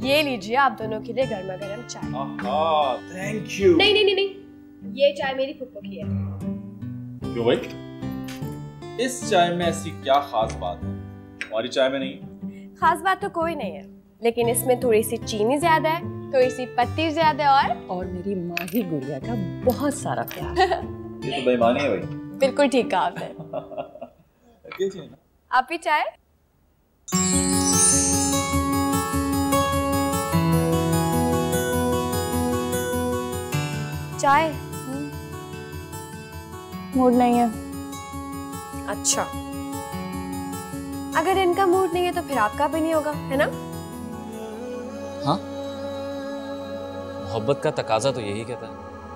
ये लीजिए आप दोनों के लिए गर्मा गर्म चाय। Thank you. नहीं नहीं नहीं नहीं, ये चाय मेरी फुप्पो की है। क्यों भाई? इस चाय में ऐसी क्या खास बात है हमारी चाय में नहीं? खास बात तो कोई नहीं है, लेकिन इसमें थोड़ी सी चीनी ज्यादा है, थोड़ी सी पत्ती ज्यादा है और मेरी माही गुड़िया का बहुत सारा प्यार। ये तो बेईमानी है भाई। बिल्कुल ठीक कहा आपने। आप भी चाय? चाय? मूड नहीं है। अच्छा, अगर इनका मूड नहीं है तो फिर आपका भी नहीं होगा, है ना? हाँ, मोहब्बत का तकाजा तो यही कहता है,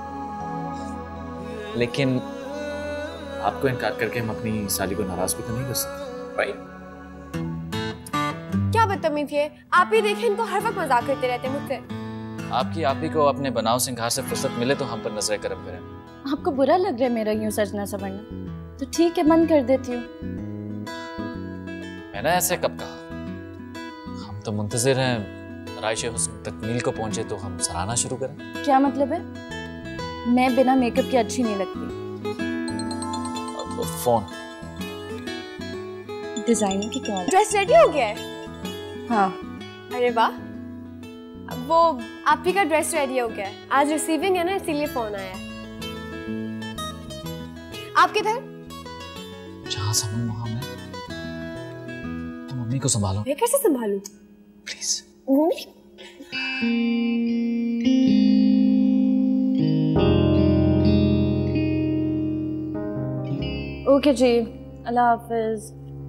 लेकिन आपको इनकार करके हम अपनी साली को नाराज भी तो नहीं कर सकते, राइट? क्या बदतमीज है, आप ही देखें इनको हर वक्त मजाक करते रहते हैं मुझसे। आपकी आप ही को अपने बनाव सिंगार से फुर्सत मिले तो हम पर नजर करम करें। आपको बुरा लग रहा है मेरा यूं सजना सवरना? तो ठीक है, बंद कर देती हूँ। मैंने ऐसे कब कहा? हम तो मुंतजिर हैं राइशे हुस्न तकमील को पहुंचे तो हम सराहना शुरू करें। क्या मतलब है? मैं बिना मेकअप के अच्छी नहीं लगती। फोन डिजाइनर की कॉल। ड्रेस रेडी हो गया है? हाँ। अरे वाह, वो आप ही का ड्रेस रेडी हो गया है। आज रिसीविंग है ना, इसीलिए फोन आया है। आप किधर? जहाँ समन वहाँ मैं। तुम मम्मी को संभालो। मैं कैसे संभालूं? प्लीज। ओके जी, अल्लाह हाफिज।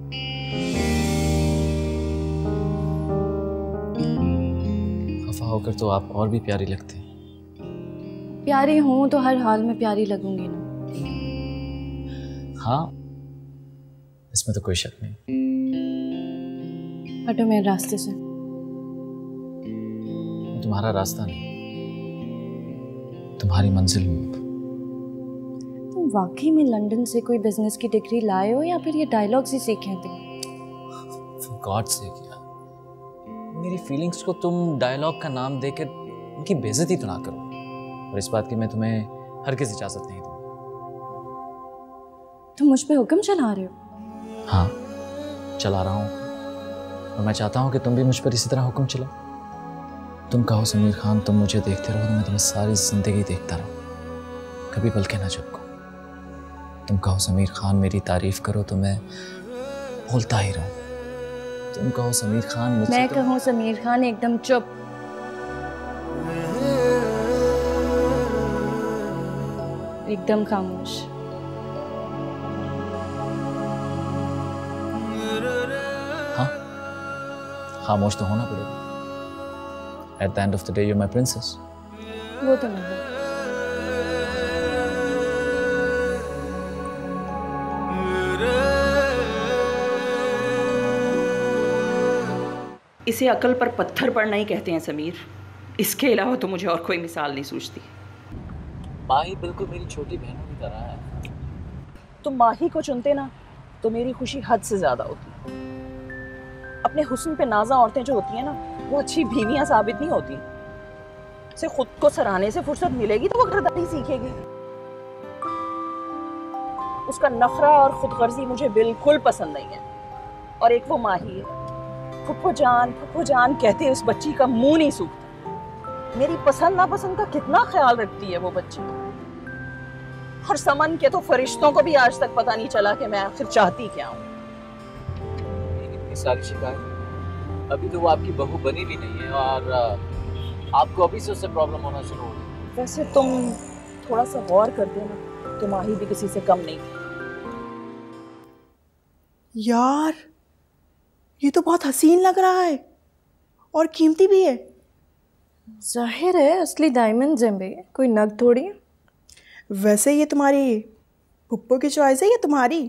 खफा होकर तो आप और भी प्यारी लगती हैं। प्यारी हूँ तो हर हाल में प्यारी लगूंगी ना। हाँ, इसमें तो कोई शक नहीं। हटो मेरे रास्ते से। तुम्हारा रास्ता नहीं, तुम्हारी मंजिल हूँ। तुम वाकई में लंदन से कोई बिजनेस की डिग्री लाए हो या फिर ये डायलॉग्स ही सीखे हैं तुम? For God's sake यार, मेरी फीलिंग्स को तुम डायलॉग का नाम देकर उनकी बेइज्जती तो ना करो। और इस बात की मैं तुम्हें हरगिज़ इजाजत नहीं दूंगा। तुम मुझ पे हुक्म चला रहे हो? हाँ, चला रहा हूँ, और मैं चाहता हूँ कि तुम भी मुझ पर इसी तरह हुक्म चलाओ। तुम कहो समीर खान तुम मुझे देखते रहो तो मैं तुम्हें सारी जिंदगी देखता रहूँ, कभी बल्कि ना झपको। तुम कहो समीर खान मेरी तारीफ करो तो मैं बोलता ही रहूँ। तुम कहो समीर खान मुझसे मैं कहूँ समीर खान एकदम चुप। एकदम खामोश। हाँ, खामोश तो होना पड़ेगा। At the end of the day, you're my princess. वो तो नहीं। इसे अकल पर पत्थर पड़ना ही कहते हैं समीर। इसके अलावा तो मुझे और कोई मिसाल नहीं सूझती। माही बिल्कुल मेरी छोटी बहनों की तरह है। तुम माही को चुनते ना तो मेरी खुशी हद से ज्यादा होती। अपने हुस्न पे नाज़ा औरतें जो होती हैं ना, वो अच्छी बीवियां साबित नहीं होती। उसे खुद को सराहने से फुर्सत मिलेगी तो वो गर्दारी सीखेगी। उसका नखरा और खुदगर्जी मुझे बिल्कुल पसंद नहीं है। और एक वो माही है, फुप्पो जान कहते उस बच्ची का मुंह नहीं सूखता। मेरी पसंद नापसंद का कितना ख्याल रखती है वो बच्ची। और समन के तो फरिश्तों को भी आज तक पता नहीं चला कि मैं आखिर चाहती क्या हूँ। इतनी सारी शिकायत, अभी तो वो आपकी बहू बनी भी नहीं है और आपको अभी से उससे प्रॉब्लम होना शुरू हो गई। वैसे तुम थोड़ा सा गौर कर देना, तो माही भी किसी से कम नहीं थी। यार ये तो बहुत हसीन लग रहा है और कीमती भी है। जाहिर है असली डायमंड्स हैं बे, कोई नग थोड़ी है। वैसे ये तुम्हारी पुप्पो की चॉइस है या तुम्हारी?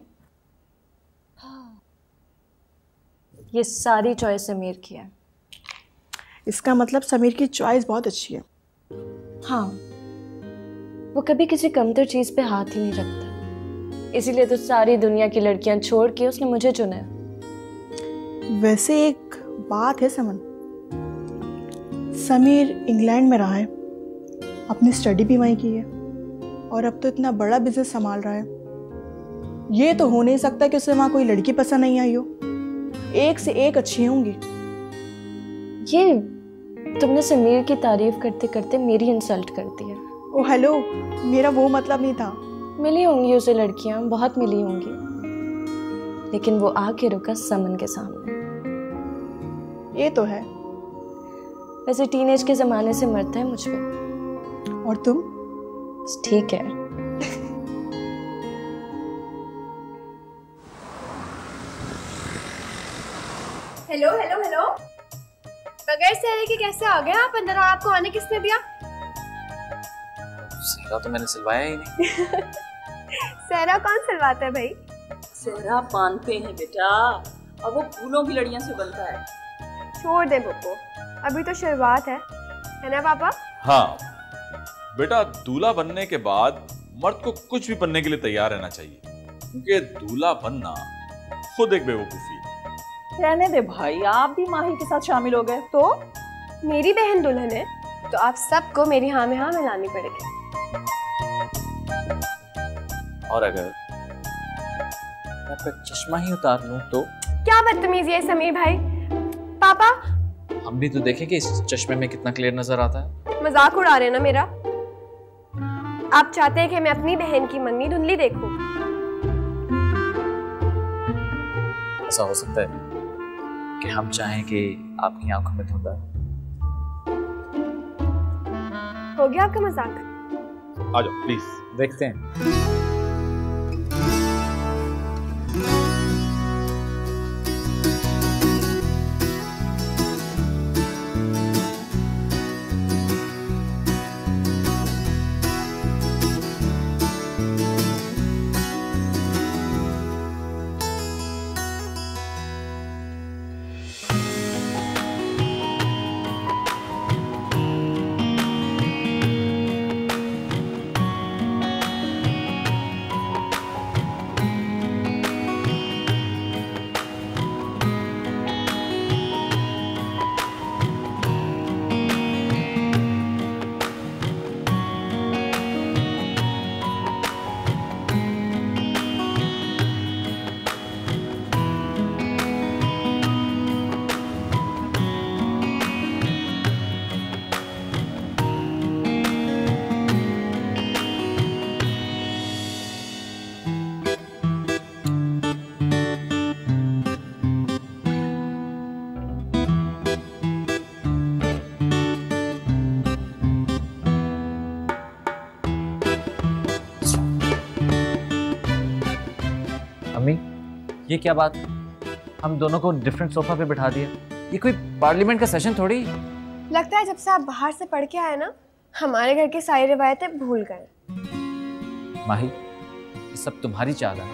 ये सारी चॉइस समीर की है। इसका मतलब समीर की चॉइस बहुत अच्छी है। हाँ, वो कभी किसी कमतर चीज पे हाथ ही नहीं रखता, इसीलिए तो सारी दुनिया की लड़कियां छोड़ के उसने मुझे चुना है। वैसे एक बात है समन, समीर इंग्लैंड में रहा है, अपनी स्टडी भी वहीं की है और अब तो इतना बड़ा बिजनेस संभाल रहा है। ये तो हो नहीं सकता कि उसे वहाँ कोई लड़की पसंद नहीं आई हो। एक से एक अच्छी होंगी। ये तुमने समीर की तारीफ करते करते मेरी इंसल्ट कर दी है। ओ हेलो, मेरा वो मतलब नहीं था। मिली होंगी उसे लड़कियां, बहुत मिली होंगी, लेकिन वो आके रुका समन के सामने। ये तो है। वैसे टीनेज के जमाने से मरता है मुझ पे। और तुम? ठीक है। हेलो हेलो हेलो, बगैर सहरे के कैसे आ गए आप अंदर? और आपको आने किसने दिया? सहरा तो मैंने सिलवाया ही नहीं। सहरा कौन सिलवाता है भाई? सेहरा बांधते हैं बेटा, और वो फूलों की लड़ियों से बनता है। छोड़ दे पप्पू, अभी तो शुरुआत है ना पापा? हाँ बेटा, दूल्हा बनने के बाद मर्द को कुछ भी बनने के लिए तैयार रहना चाहिए, क्योंकि दूल्हा बनना खुद एक बेवकूफी है। रहने दे भाई, आप भी माही के साथ शामिल हो गए तो? मेरी बहन दुल्हन है तो आप सबको मेरी हाँ में हाँ मिलानी पड़ेगी। और अगर मैं आपका चश्मा ही उतार लूं तो? क्या बदतमीजी है समीर भाई। पापा, हम भी तो देखें कि इस चश्मे में कितना क्लियर नजर आता है। मजाक उड़ा रहे ना मेरा? आप चाहते हैं कि मैं अपनी बहन की मंगनी धुंधली देखूं? ऐसा हो सकता है कि हम चाहें कि आपकी आंखों में धुंध आए। हो गया आपका मजाक? आ जाओ प्लीज, देखते हैं। ये क्या बात, हम दोनों को डिफरेंट सोफा पे बिठा दिया? ये कोई पार्लियामेंट का सेशन थोड़ी। लगता है जब से आप बाहर से पढ़ के आए ना, हमारे घर की सारी रिवायतें भूल गए। माही, ये सब तुम्हारी चाल है।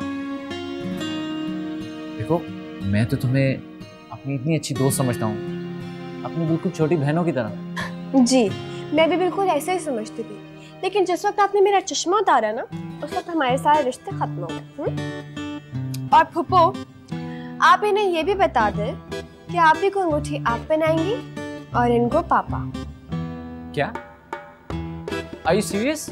देखो, मैं तो तुम्हें अपनी इतनी अच्छी दोस्त समझता हूँ, अपनी बिल्कुल छोटी बहनों की तरह। जी, मैं भी बिल्कुल ऐसे ही समझती थी, लेकिन जिस वक्त आपने मेरा चश्मा उतारा ना, उस वक्त हमारे सारे रिश्ते खत्म हो गए। और फुप्पो, आप इन्हें ये भी बता दें कि आप ही को अंगूठी आप पहनाएंगी और इनको पापा। क्या? Are you serious?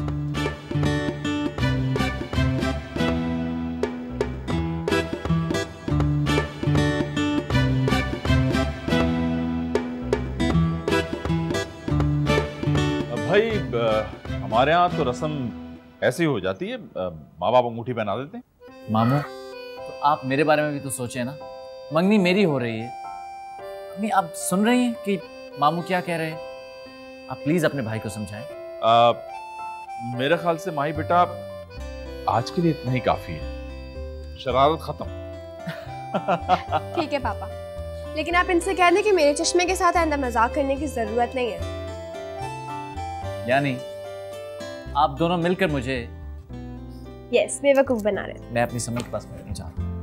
भाई हमारे यहाँ तो रस्म ऐसी हो जाती है, माँ बाप अंगूठी पहना देते हैं। मामू, तो आप मेरे बारे में भी तो सोचे ना। मंगनी मेरी हो रही है। नहीं, आप सुन रही हैं कि मामू क्या कह रहे हैं? आप प्लीज अपने भाई को समझाएं। मेरे ख्याल से माही बेटा, आज के लिए इतना ही काफी है। शरारत खत्म। ठीक है पापा, लेकिन आप इनसे कह दें कि मेरे चश्मे के साथ आइंदा मजाक करने की जरूरत नहीं है। यानी आप दोनों मिलकर मुझे यस बेवकूफ बना रहे। मैं अपनी समझ के पास बैठना चाहता हूँ।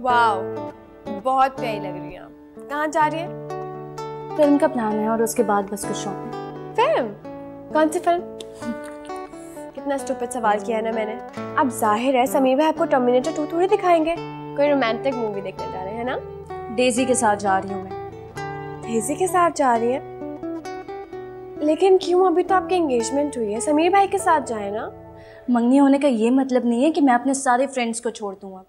वाओ, बहुत प्यारी लग रही हैं आप। कहाँ जा रही हैं? फिल्म का प्लान है और उसके बाद बस कुछ शॉपिंग। फिल्म? कौन सी फिल्म? कितना स्टूपिड सवाल किया है ना मैंने। अब जाहिर है समीर भाई आपको टर्मिनेटर 2 थोड़ी दिखाएंगे, कोई रोमांटिक मूवी देखने जा रहे हैं ना? डेजी के साथ जा रही हूँ मैं। डेजी के साथ जा रही है? लेकिन क्यों? अभी तो आपकी एंगेजमेंट हुई है, समीर भाई के साथ जाए ना। मंगनी होने का ये मतलब नहीं है कि मैं अपने सारे फ्रेंड्स को छोड़ दूँ अब।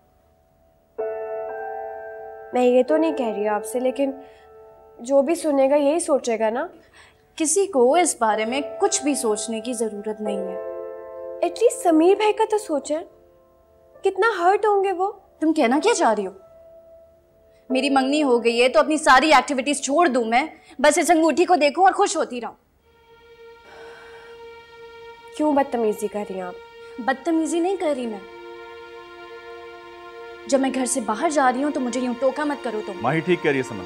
मैं ये तो नहीं कह रही आपसे, लेकिन जो भी सुनेगा यही सोचेगा ना। किसी को इस बारे में कुछ भी सोचने की जरूरत नहीं है। एटलीस्ट समीर भाई का तो सोचें, कितना हर्ट होंगे वो। तुम कहना क्या चाह रही हो? मेरी मंगनी हो गई है तो अपनी सारी एक्टिविटीज छोड़ दूं मैं, बस इस अंगूठी को देखूं और खुश होती रहूं। क्यों बदतमीजी कर रही हैं आप? बदतमीजी नहीं कर रही मैं। जब मैं घर से बाहर जा रही हूं तो मुझे यूं टोका मत करो तुम। माही ठीक कह रही है समन।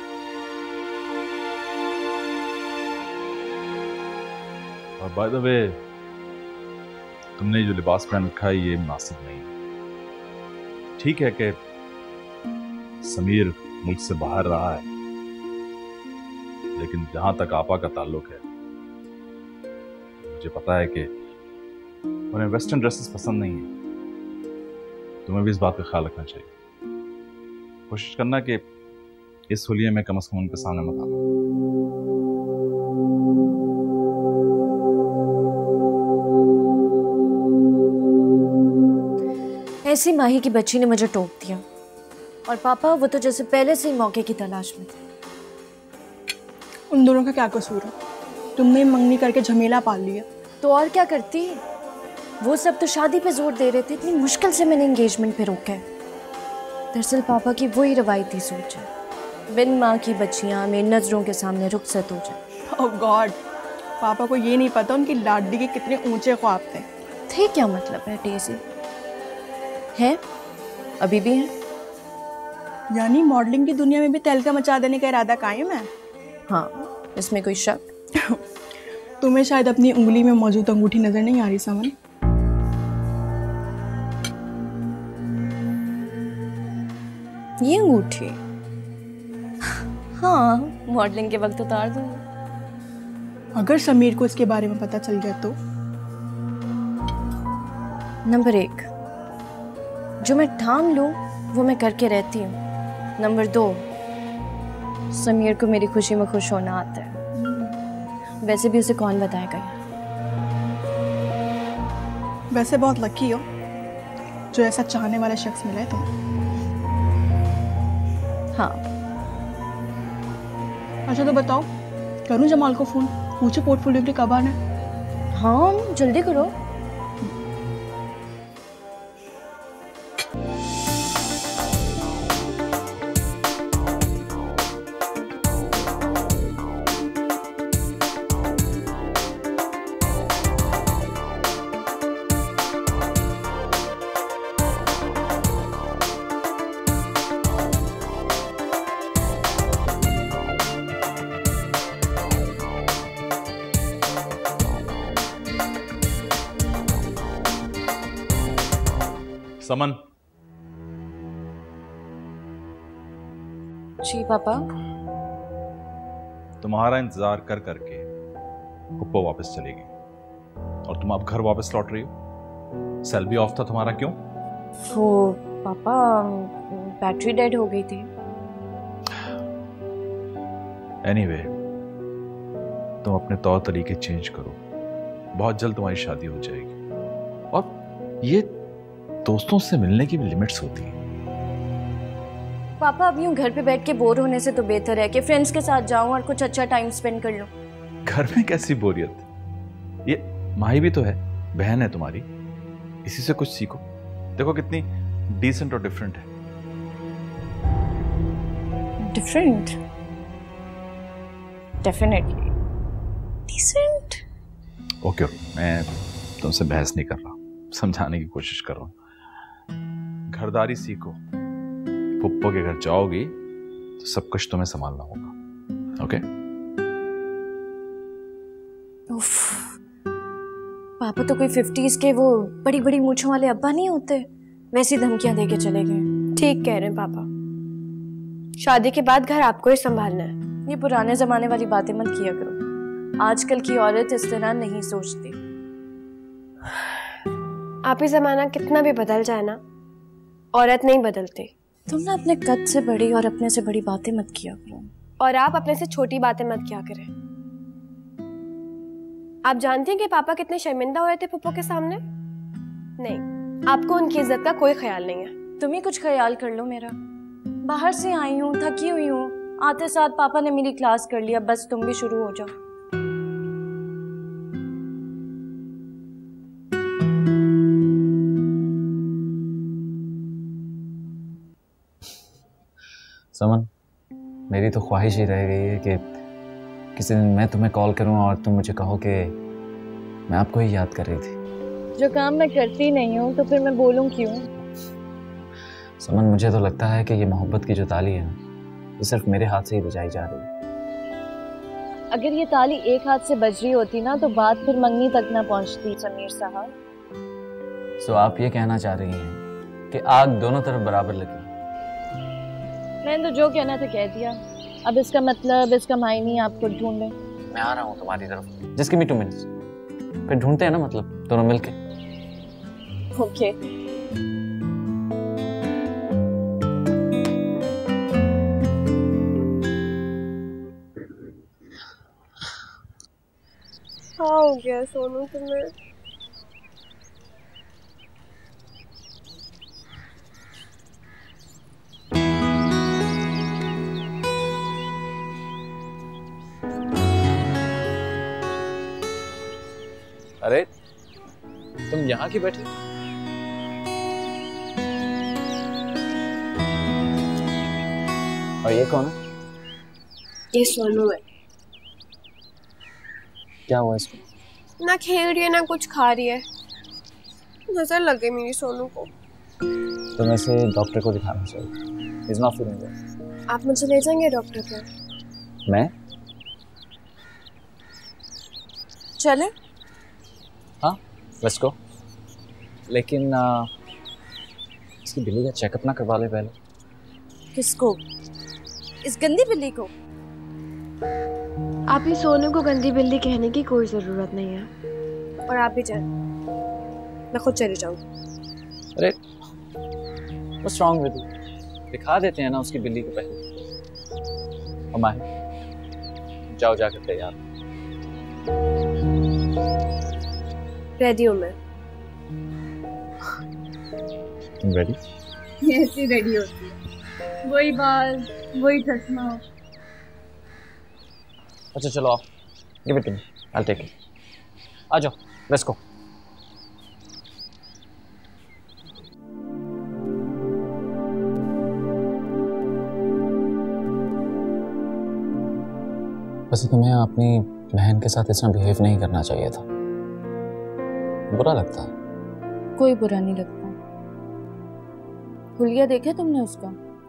और बाय द वे, तुमने जो लिबास पहन रखा है ये मुनासिब नहीं है। ठीक है कि समीर मुल्क से बाहर रहा है, लेकिन जहां तक आपा का ताल्लुक है, मुझे पता है कि उन्हें वेस्टर्न ड्रेसेस पसंद नहीं है। तुम्हें भी इस बात का ख्याल रखना चाहिए। कोशिश करना कि इस होलिये में कम से कम उनके सामने मत आना। ऐसी माही की बच्ची ने मुझे टोक दिया, और पापा वो तो जैसे पहले से ही मौके की तलाश में थे। उन दोनों का क्या कसूर है? तुमने मंगनी करके झमेला पाल लिया। तो और क्या करती? वो सब तो शादी पे जोर दे रहे थे, इतनी मुश्किल से मैंने एंगेजमेंट पे रोका है। दरअसल पापा की वही रवायती सोच है, बिन माँ की बच्चियाँ मेरी नजरों के सामने रुखसत हो जाए। ओह गॉड, पापा को ये नहीं पता उनकी लाडली के कितने ऊंचे ख्वाब थे। थे क्या मतलब है डेज़ी? है, अभी भी है। यानी मॉडलिंग की दुनिया में भी तहलका मचा देने का इरादा कायम है? हाँ, इसमें कोई शक? तुम्हें शायद अपनी उंगली में मौजूद अंगूठी नजर नहीं आ रही समन। ये अंगूठी? हाँ, मॉडलिंग के वक्त उतार दूंगी। अगर समीर को इसके बारे में पता चल गया तो? नंबर 1, जो मैं ठान लूं वो मैं करके रहती हूँ। नंबर 2, समीर को मेरी खुशी में खुश होना आता है। वैसे भी उसे कौन बताएगा ये? वैसे बहुत लकी हो जो ऐसा चाहने वाला शख्स मिला है तुम्हें। हाँ। अच्छा तो बताओ, करूं जमाल को फोन, पूछो पोर्टफोलियो के लिए कब आना है? हाँ जल्दी करो। समन। जी पापा। तुम्हारा इंतजार कर करके पुप्पो वापस चली गई और तुम अब घर वापस लौट रही हो। सेल भी ऑफ था तुम्हारा, क्यों? वो पापा बैटरी डेड हो गई थी। एनीवे, तुम अपने तौर तरीके चेंज करो, बहुत जल्द तुम्हारी शादी हो जाएगी। और ये दोस्तों से मिलने की भी लिमिट्स होती हैं। पापा अब यूं घर पे बैठ के बोर होने से तो बेहतर है कि फ्रेंड्स के साथ जाऊं और कुछ अच्छा टाइम स्पेंड कर लूं। घर में कैसी बोरियत? ये माही भी तो है, बहन है तुम्हारी, इसी से कुछ सीखो। देखो कितनी डिसेंट और डिफरेंट है। डिफरेंट? Definitely decent. ओके, मैं तुमसे बहस नहीं कर रहा, समझाने की कोशिश कर रहा हूं। घरदारी सीखो। पुप्पो के घर जाओगी तो सब कुछ तुम्हें संभालना होगा। ओके? उफ, पापा तो कोई 50s के वो बड़ी बड़ी मूंछों वाले अब्बा नहीं होते, वैसी धमकियां देके चले गए। ठीक कह रहे हैं पापा, शादी के बाद घर आपको ही संभालना है। ये पुराने जमाने वाली बातें मत किया करो, आजकल की औरत इस तरह नहीं सोचती। आप ही जमाना कितना भी बदल जाए ना, औरत नहीं बदलती। तुम ना अपने कद से बड़ी और अपने से बड़ी बातें मत किया करो, और आप अपने से छोटी बातें मत किया करें। आप जानती हैं कि पापा कितने शर्मिंदा हो रहे थे पप्पो के सामने? नहीं, आपको उनकी इज्जत का कोई ख्याल नहीं है। तुम ही कुछ ख्याल कर लो मेरा। बाहर से आई हूँ, थकी हुई हूँ, आते साथ पापा ने मेरी क्लास कर लिया, बस तुम भी शुरू हो जाओ। समन, मेरी तो ख्वाहिश ही रह गई है कि किसी दिन मैं तुम्हें कॉल करूं और तुम मुझे कहो कि मैं आपको ही याद कर रही थी। जो काम मैं करती नहीं हूँ तो फिर मैं बोलूँ क्यों? समन, मुझे तो लगता है कि ये मोहब्बत की जो ताली है ना, ये सिर्फ मेरे हाथ से ही बजाई जा रही है। अगर ये ताली एक हाथ से बज रही होती ना तो बात फिर मंगनी तक ना पहुंचती समीर साहब। सो आप ये कहना चाह रही हैं कि आग दोनों तरफ बराबर लगी? मैंने तो जो कहना था कह दिया, अब इसका मतलब, इसका मायने आप खुद ढूंढें। मैं आ रहा हूँ तुम्हारी तरफ, जस्ट गिव मी 2 मिनट्स, फिर ढूंढते हैं ना, मतलब दोनों मिलके। ओके। हाँ, हो गया सोनू तुम्हें? अरे तुम यहाँ की बैठी? और ये कौन है? ये सोनू है। क्या हुआ इसको? ना खेल रही है ना कुछ खा रही है, नजर लग गई मेरी सोनू को। तुम ऐसे डॉक्टर को दिखाना चाहिए। He's not feeling well. आप मुझे ले जाएंगे डॉक्टर पे? मैं? चले? हाँ, लेट्स गो। लेकिन इसकी बिल्ली का चेकअप ना करवा ले पहले। किसको? इस गंदी बिल्ली को? आप ही सोनू को गंदी बिल्ली कहने की कोई जरूरत नहीं है, और आप भी जाएं, मैं खुद चली जाऊंगी। अरे what's wrong with you? दिखा देते हैं ना उसकी बिल्ली को पहले। हमारे जाओ जाकर तैयार। रेडी हूँ मैं। तुम रेडी? ऐसी रेडी होती है, वही बाल, वही चश्मा। अच्छा चलो आओ, give it to me, I will take it. आ जाओ, लेट्स गो। वैसे तुम्हें अपनी बहन के साथ इतना बिहेव नहीं करना चाहिए था, बुरा लगता है। कोई बुरा नहीं लगता। हुलिया देखा तुमने उसका?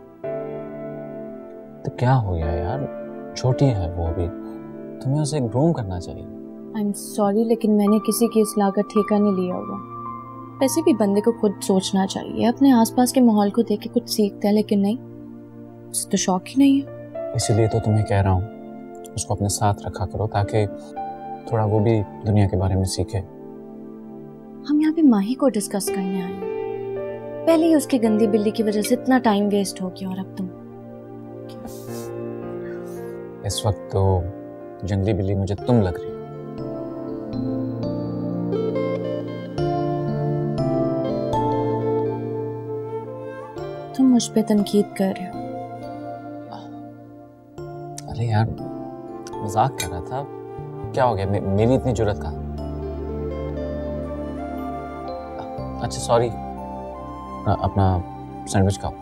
तो क्या हो गया यार, छोटी है वो अभी, तुम्हें उसे ग्रूम करना चाहिए। आई एम सॉरी, लेकिन मैंने किसी की इस्लाह का ठेका नहीं लिया हुआ। वैसे भी बंदे को खुद सोचना चाहिए, अपने आसपास के माहौल को देख के कुछ सीखता है, लेकिन नहीं, उसे तो शौक ही नहीं है। इसीलिए तो तुम्हें कह रहा हूँ उसको अपने साथ रखा करो, ताकि थोड़ा वो भी दुनिया के बारे में सीखे। हम यहाँ पे माही को डिस्कस करने आए हैं। पहले ही उसकी गंदी बिल्ली की वजह से इतना टाइम वेस्ट हो गया, और अब तुम। इस वक्त तो जंगली बिल्ली मुझे तुम लग रही हो। तुम मुझ पे तनकीद कर रहे हो। अरे यार मजाक कर रहा था, क्या हो गया? मेरी इतनी जुर्रत कहाँ? अच्छा सॉरी, अपना सैंडविच खाओ।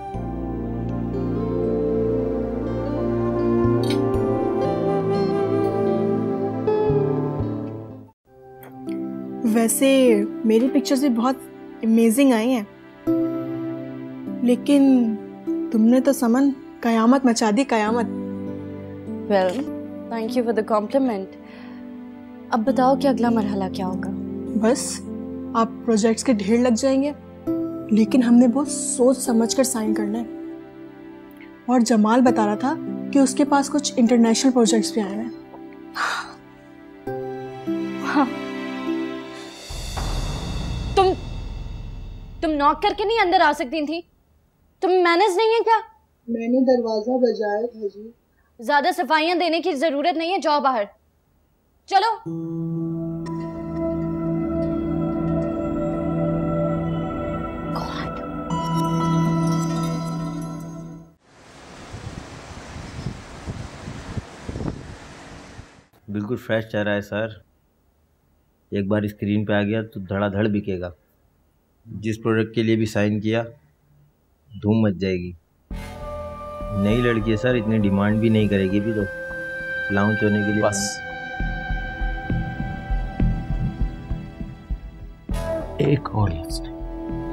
वैसे मेरी पिक्चर्स भी बहुत अमेजिंग आई हैं, लेकिन तुमने तो समन कयामत मचा दी, कयामत। Well, thank you for the compliment. अब बताओ कि अगला मरहला क्या होगा? बस आप प्रोजेक्ट्स के ढेर लग जाएंगे, लेकिन हमने बहुत सोच समझ कर साइन करना है। और जमाल बता रहा था कि उसके पास कुछ इंटरनेशनल प्रोजेक्ट्स भी आए हैं। हाँ। तुम नॉक करके नहीं अंदर आ सकती थी? तुम मैनेज नहीं है क्या? मैंने दरवाजा बजाया था जी। ज्यादा सफाइयां देने की जरूरत नहीं है, जाओ बाहर। चलो। बिल्कुल फ्रेश चेहरा है सर। एक बार स्क्रीन पे आ गया तो धड़ाधड़ बिकेगा। जिस प्रोडक्ट के लिए भी साइन किया धूम मच जाएगी। नई लड़की है सर, इतनी डिमांड भी नहीं करेगी भी तो लॉन्च होने के लिए। बस एक और लफ्ज़ नहीं।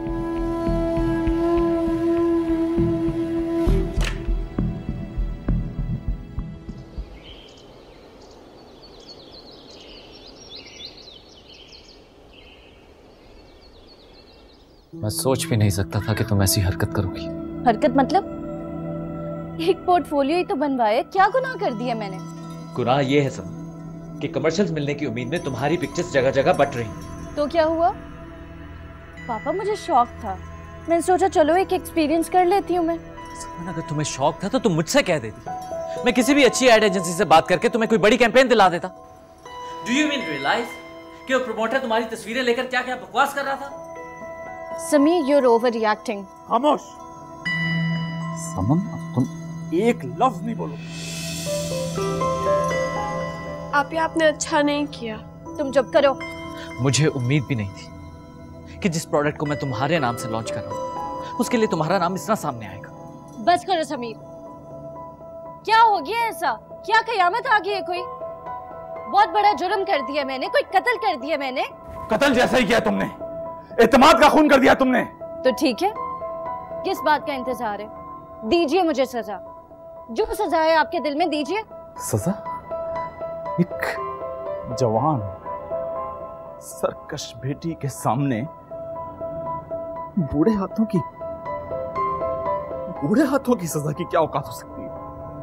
मैं सोच भी नहीं सकता था कि तुम ऐसी हरकत करोगी। हरकत मतलब? एक पोर्टफोलियो ही तो बनवाया, क्या गुनाह कर दिया मैंने? गुनाह ये है सब कि कमर्शियल्स मिलने की उम्मीद में तुम्हारी पिक्चर्स जगह जगह बट रही। तो क्या हुआ? पापा मुझे शौक था, मैंने सोचा चलो एक एक्सपीरियंस कर लेती हूँ मैं। अगर तुम्हें शौक था तो तुम मुझसे कह देती, मैं किसी भी अच्छी एड एजेंसी से बात करके तुम्हें कोई बड़ी कैंपेन दिला देता। डू यू मीन रियलाइज कि वो प्रमोटर तुम्हारी तस्वीरें लेकर क्या क्या बकवास कर रहा था? Sameer, you're overreacting. खामोश। समन, अब तुम एक लफ्ज नहीं बोलो। आपने अच्छा नहीं किया। तुम चुप करो। मुझे उम्मीद भी नहीं थी कि जिस प्रोडक्ट को मैं तुम्हारे नाम से लॉन्च कर रहा हूँ उसके लिए तुम्हारा नाम इतना सामने आएगा। बस करो समीर, क्या हो गया ऐसा? क्या कयामत आ गई है? कोई बहुत बड़ा जुर्म कर दिया मैंने, कोई कत्ल कर दिया मैंने। कत्ल जैसा ही किया तुमने, एतमाद का खून कर दिया तुमने। तो ठीक है, किस बात का इंतजार है? दीजिए मुझे सजा, जो सजा है आपके दिल में दीजिए। सजा? एक जवान सरकश बेटी के सामने बूढ़े हाथों की सजा की क्या औकात हो सकती है?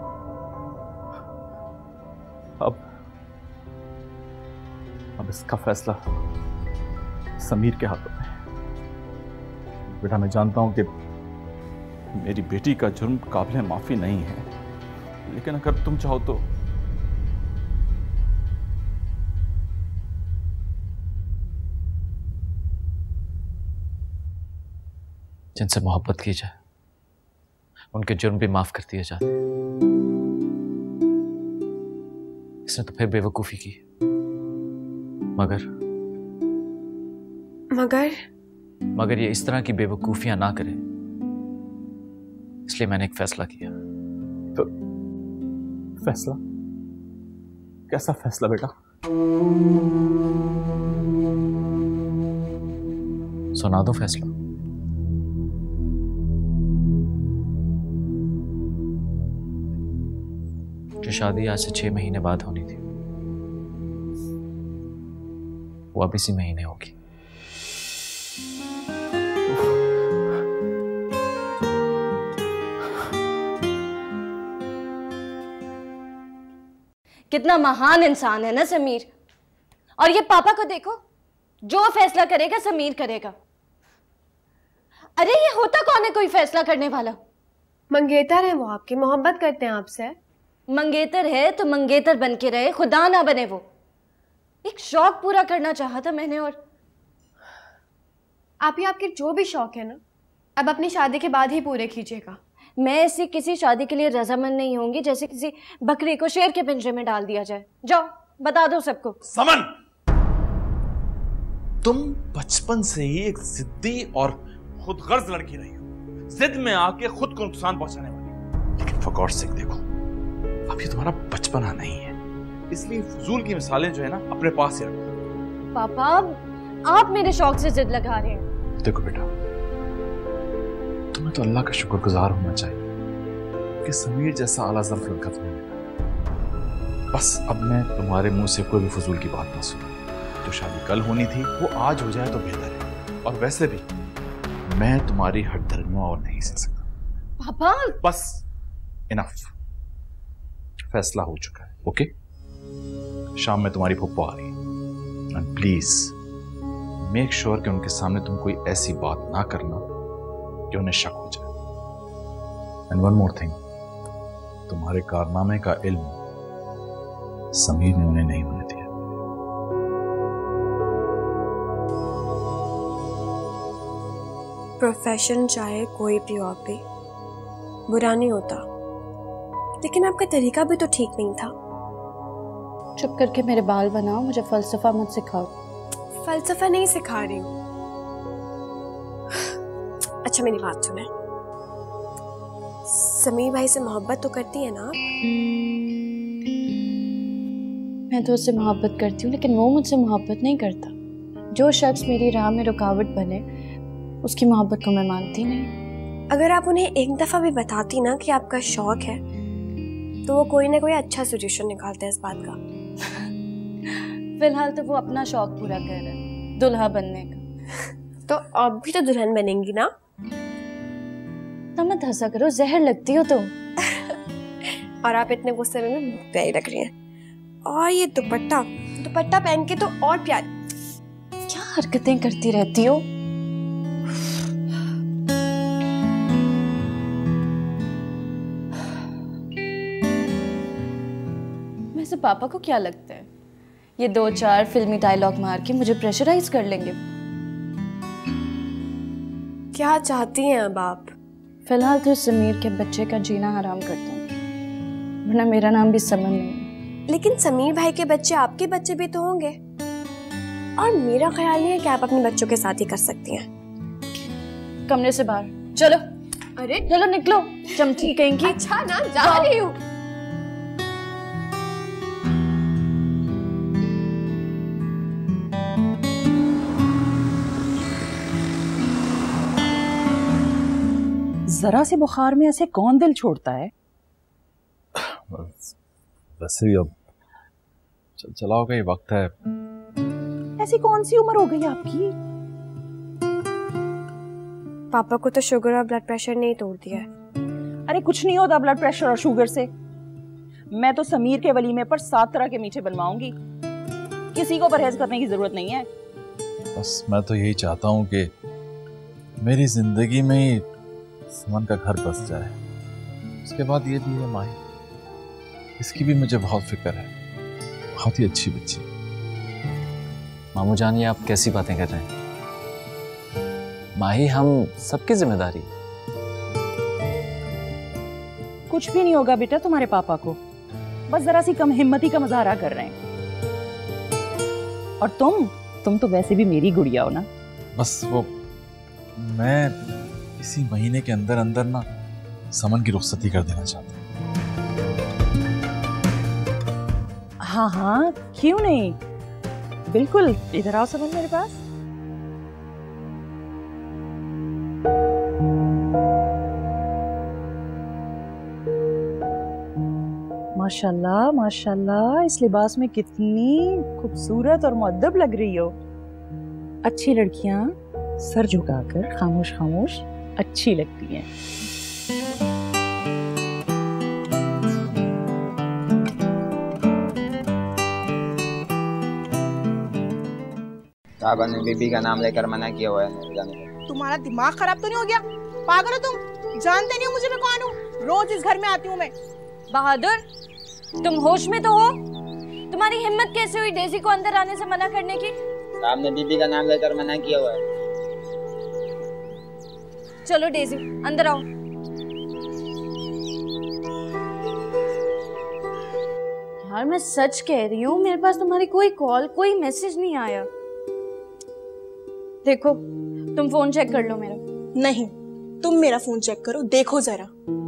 अब इसका फैसला समीर के हाथों में। बेटा, मैं जानता हूं कि मेरी बेटी का जुर्म काबिल माफी नहीं है, लेकिन अगर तुम चाहो तो जिनसे मोहब्बत की जाए उनके जुर्म भी माफ कर दिए जाते। इसने तो फिर बेवकूफी की, मगर ये इस तरह की बेवकूफियां ना करे, इसलिए मैंने एक फैसला किया। तो फैसला? कैसा फैसला बेटा? सुना दो फैसला। जो शादी आज से 6 महीने बाद होनी थी वो अब इसी महीने होगी। कितना महान इंसान है ना समीर। और ये पापा को देखो, जो फैसला करेगा समीर करेगा। अरे ये होता कौन है कोई फैसला करने वाला? मंगेतर है वो, आपकी मोहब्बत करते हैं आपसे। मंगेतर है तो मंगेतर बन के रहे, खुदा ना बने वो। एक शौक पूरा करना चाहा था मैंने। और आपके जो भी शौक है ना, अब अपनी शादी के बाद ही पूरे कीजिएगा। मैं ऐसी किसी शादी के लिए रजामंद नहीं होंगी जैसे किसी बकरी को शेर के पिंजरे में डाल दिया जाए। जाओ बता दो सबको। समन, तुम बचपन से ही एक जिद्दी और खुदगर्ज लड़की रही हो, जिद में आके खुद को नुकसान पहुंचाने वाली। लेकिन फॉर गॉड सेक देखो, अब ये तुम्हारा बचपना नहीं है, इसलिए फजूल की मिसालें जो है ना अपने पास ही रखो। पापा आप मेरे शौक से जिद लगा रहे हैं। देखो बेटा, तुम्हें तो अल्लाह का शुक्रगुजार होना चाहिए कि समीर जैसा आला ज़ब्त लड़का तुम्हें मिला। बस अब मैं तुम्हारे मुंह से कोई भी फजूल की बात ना सुनूं। जो शादी कल होनी थी वो आज हो जाए तो बेहतर है। और वैसे भी मैं तुम्हारी हठधर्मियों और नहीं सह सकता। पापा बस, इनफ, फैसला हो चुका है। ओके, शाम में तुम्हारी फुप्पो आ रही है, एंड प्लीज मेक श्योर कि उनके सामने तुम कोई ऐसी बात ना करना कि उन्हें शक हो जाए। एंड वन मोर थिंग, तुम्हारे कारनामे का इल्म समीर ने उन्हें नहीं होने दिया। प्रोफेशन चाहे कोई भी हो भी बुरा नहीं होता, लेकिन आपका तरीका भी तो ठीक नहीं था। चुप करके मेरे बाल बनाओ, मुझे फलसफा मत सिखाओ। फलसफा नहीं सिखा रही हूँ। अच्छा मेरी बात सुने, समीर भाई से मोहब्बत तो करती है ना? मैं तो उससे मोहब्बत करती हूँ, लेकिन वो मुझसे मोहब्बत नहीं करता। जो शख्स मेरी राह में रुकावट बने, उसकी मोहब्बत को मैं मानती नहीं। अगर आप उन्हें एक दफा भी बताती ना कि आपका शौक है, तो वो कोई ना कोई अच्छा सोल्यूशन निकालते हैं इस बात का। फिलहाल तो वो अपना शौक पूरा कर रहा है, दुल्हा बनने का। तो आप भी तो दुल्हन बनेंगी ना? तो मत हंसा करो, जहर लगती हो तुम। और आप इतने गुस्से में प्यारी लग रही हैं। और ये दुपट्टा दुपट्टा पहन के तो और प्यारी। क्या हरकतें करती रहती हो? वैसे पापा को क्या लगता है, ये 2-4 फिल्मी डायलॉग मार के मुझे प्रेशराइज कर लेंगे? क्या चाहती हैं अब आप? फिलहाल तो समीर के बच्चे का जीना हराम कर दूं, वरना मेरा नाम भी समन नहीं है। लेकिन समीर भाई के बच्चे आपके बच्चे भी तो होंगे, और मेरा ख्याल नहीं है कि आप अपने बच्चों के साथ ही कर सकती हैं। कमरे से बाहर चलो। अरे चलो निकलो, चमची कहेंगी। अच्छा ना, जा रही हूँ। जरा से बुखार में ऐसे कौन दिल छोड़ता है? वैसे भी अब चलाओ का ही वक्त है। ऐसी कौन सी उम्र हो गई आपकी? पापा को तो शुगर और ब्लड प्रेशर ने ही तोड़ दिया है। अरे कुछ नहीं होता ब्लड प्रेशर और शुगर से। मैं तो समीर के वलीमे पर 7 तरह के मीठे बनवाऊंगी, किसी को परहेज करने की जरूरत नहीं है। बस मैं तो यही चाहता हूँ कि मेरी जिंदगी में ही समन का घर बस जाए। उसके बाद ये भी है माही, इसकी भी मुझे बहुत फिक्र है, बहुत ही अच्छी बच्ची। मामू जान, ये आप कैसी बातें कर रहे हैं? माही हम सबकी जिम्मेदारी। कुछ भी नहीं होगा बेटा तुम्हारे पापा को, बस जरा सी कम हिम्मती का मुजाहरा कर रहे हैं। और तुम तो वैसे भी मेरी गुड़िया हो ना। बस वो मैं इसी महीने के अंदर अंदर ना समन की रुखसती कर देना चाहता हूँ। हाँ हाँ, क्यों नहीं, बिल्कुल। इधर आओ समन मेरे पास। माशाल्लाह माशाल्लाह, इस लिबास में कितनी खूबसूरत और मुअद्दब लग रही हो। अच्छी लड़कियां सर झुकाकर खामोश खामोश अच्छी लगती हैं। साहबा ने बीबी का नाम लेकर मना किया हुआ है जाने को। तुम्हारा दिमाग खराब तो नहीं हो गया? पागल हो तुम? जानते नहीं हो मुझे मैं कौन हूँ? रोज इस घर में आती हूँ मैं। बहादुर, तुम होश में तो हो? तुम्हारी हिम्मत कैसे हुई डेजी को अंदर आने से मना करने की? साहब ने बीबी का नाम लेकर मना किया हुआ है। चलो डेजी अंदर आओ। यार मैं सच कह रही हूँ, मेरे पास तुम्हारी कोई कॉल कोई मैसेज नहीं आया। देखो तुम फोन चेक कर लो मेरा। नहीं, तुम मेरा फोन चेक करो, देखो जरा।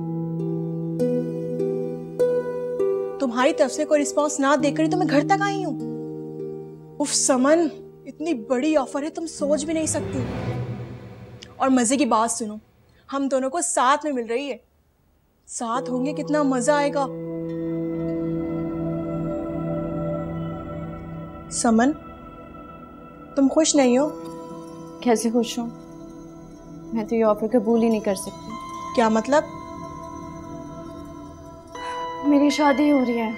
तुम्हारी तरफ से कोई रिस्पांस ना देकर तो मैं घर तक आई हूँ। उफ समन, इतनी बड़ी ऑफर है, तुम सोच भी नहीं सकती। और मजे की बात सुनो, हम दोनों को साथ में मिल रही है। साथ होंगे कितना मजा आएगा। समन, तुम खुश नहीं हो? कैसे खुश हूँ? मैं तो ये ऑफर कबूल ही नहीं कर सकती। क्या मतलब? मेरी शादी हो रही है।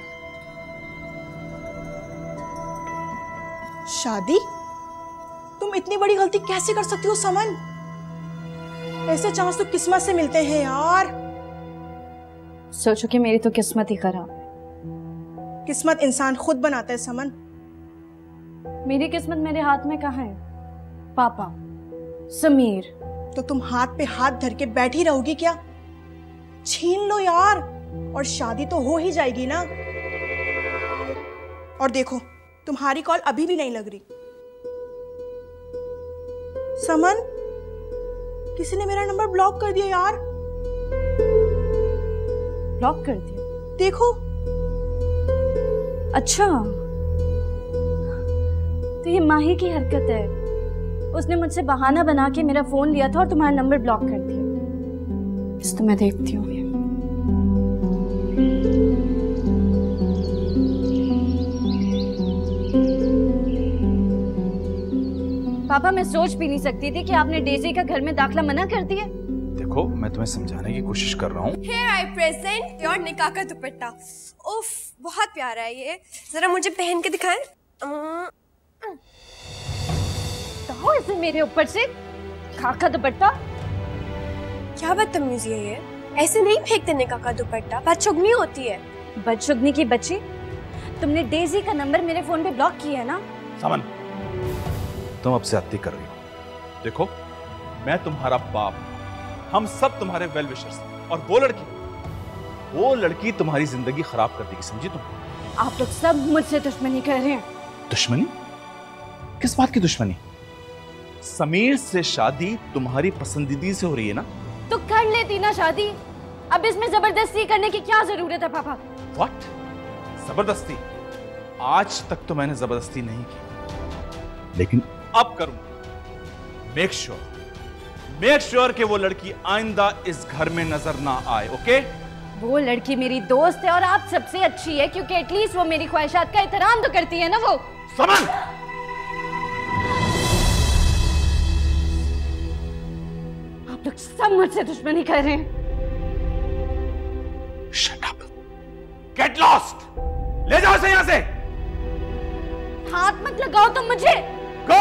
शादी? तुम इतनी बड़ी गलती कैसे कर सकती हो समन? ऐसे चांस तो किस्मत से मिलते हैं यार। सोचो कि मेरी तो किस्मत ही खराब है। किस्मत इंसान खुद बनाता है समन। मेरी किस्मत मेरे हाथ में कहाँ है? पापा, समीर। तो तुम हाथ पे हाथ धर के बैठी रहोगी क्या? छीन लो यार, और शादी तो हो ही जाएगी ना। और देखो, तुम्हारी कॉल अभी भी नहीं लग रही। समन, किसी ने मेरा नंबर ब्लॉक कर दिया यार। ब्लॉक कर दिया? देखो। अच्छा, तो ये माही की हरकत है। उसने मुझसे बहाना बना के मेरा फोन लिया था और तुम्हारा नंबर ब्लॉक कर दिया। इस तो मैं देखती हूँ। पापा, मैं सोच भी नहीं सकती थी कि आपने डेज़ी का घर में दाखिला मना कर दिया। देखो, मैं तुम्हें समझाने की कोशिश कर रहा हूँ। Here I present your निकाह का दुपट्टा। उफ, बहुत प्यारा है ये। जरा मुझे पहन के दिखाएं। तो इसे मेरे ऊपर से निकाह का दुपट्टा। क्या बदतमीजी है ये? ऐसे नहीं फेंकते निकाह का दुपट्टा, बदशुगनी होती है। बदशुगनी की बच्ची, तुमने डेज़ी का नंबर मेरे फोन पे ब्लॉक किया है ना? समन, तुम अब ज्यादती कर रही हो। देखो, मैं तुम्हारा बाप, हम सब तुम्हारे वेल विशर्स, और वो लड़की तुम्हारी जिंदगी खराब कर देगी, समझी तुम? आप लोग सब मुझसे दुश्मनी कर रहे हैं। दुश्मनी? किस बात की दुश्मनी? समीर से शादी तुम्हारी पसंदीदी से हो रही है ना? तो कर लेती ना शादी। अब इसमें जबरदस्ती करने की क्या जरूरत है पापा? What? जबरदस्ती? आज तक तो मैंने जबरदस्ती नहीं की, लेकिन अब करूंगा। मेक श्योर कि वो लड़की आइंदा इस घर में नजर ना आए, ओके? वो लड़की मेरी दोस्त है और आप सबसे अच्छी है, क्योंकि एटलीस्ट वो मेरी ख्वाहिशात का एहतराम तो करती है ना। वो समन! आप लोग सब मुझसे दुश्मनी कर रहे हैं। Shut up! Get lost! ले जाओ इसे यहां से! हाथ मत लगाओ तुम मुझे। Go!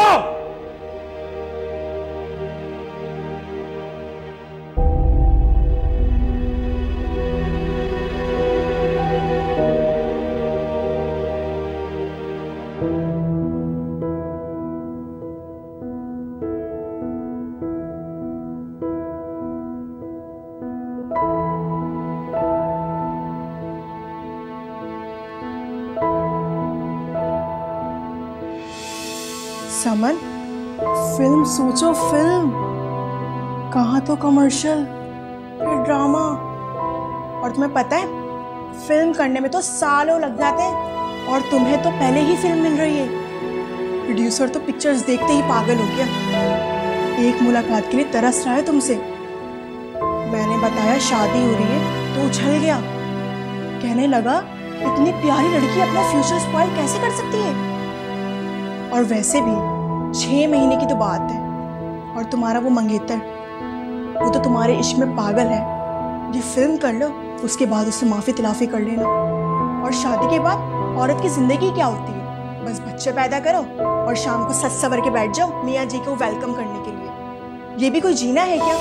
समन, फिल्म सोचो, फिल्म। कहाँ तो कमर्शियल, फिर ड्रामा। और तुम्हें पता है, फिल्म करने में तो सालों लग जाते हैं, और तुम्हें तो पहले ही फिल्म मिल रही है। प्रोड्यूसर तो पिक्चर्स देखते ही पागल हो गया। एक मुलाकात के लिए तरस रहा है तुमसे। मैंने बताया शादी हो रही है तो उछल गया। कहने लगा, इतनी प्यारी लड़की अपना फ्यूचर स्पॉइल कैसे कर सकती है? और वैसे भी 6 महीने की तो बात है, और तुम्हारा वो मंगेतर, वो तो तुम्हारे इश्क में पागल है। ये फिल्म कर लो, उसके बाद उससे माफी तिलाफी कर लेना। और शादी के बाद औरत की जिंदगी क्या होती है? बस बच्चे पैदा करो और शाम को सज सवर के बैठ जाओ मियाँ जी को वेलकम करने के लिए। ये भी कोई जीना है क्या?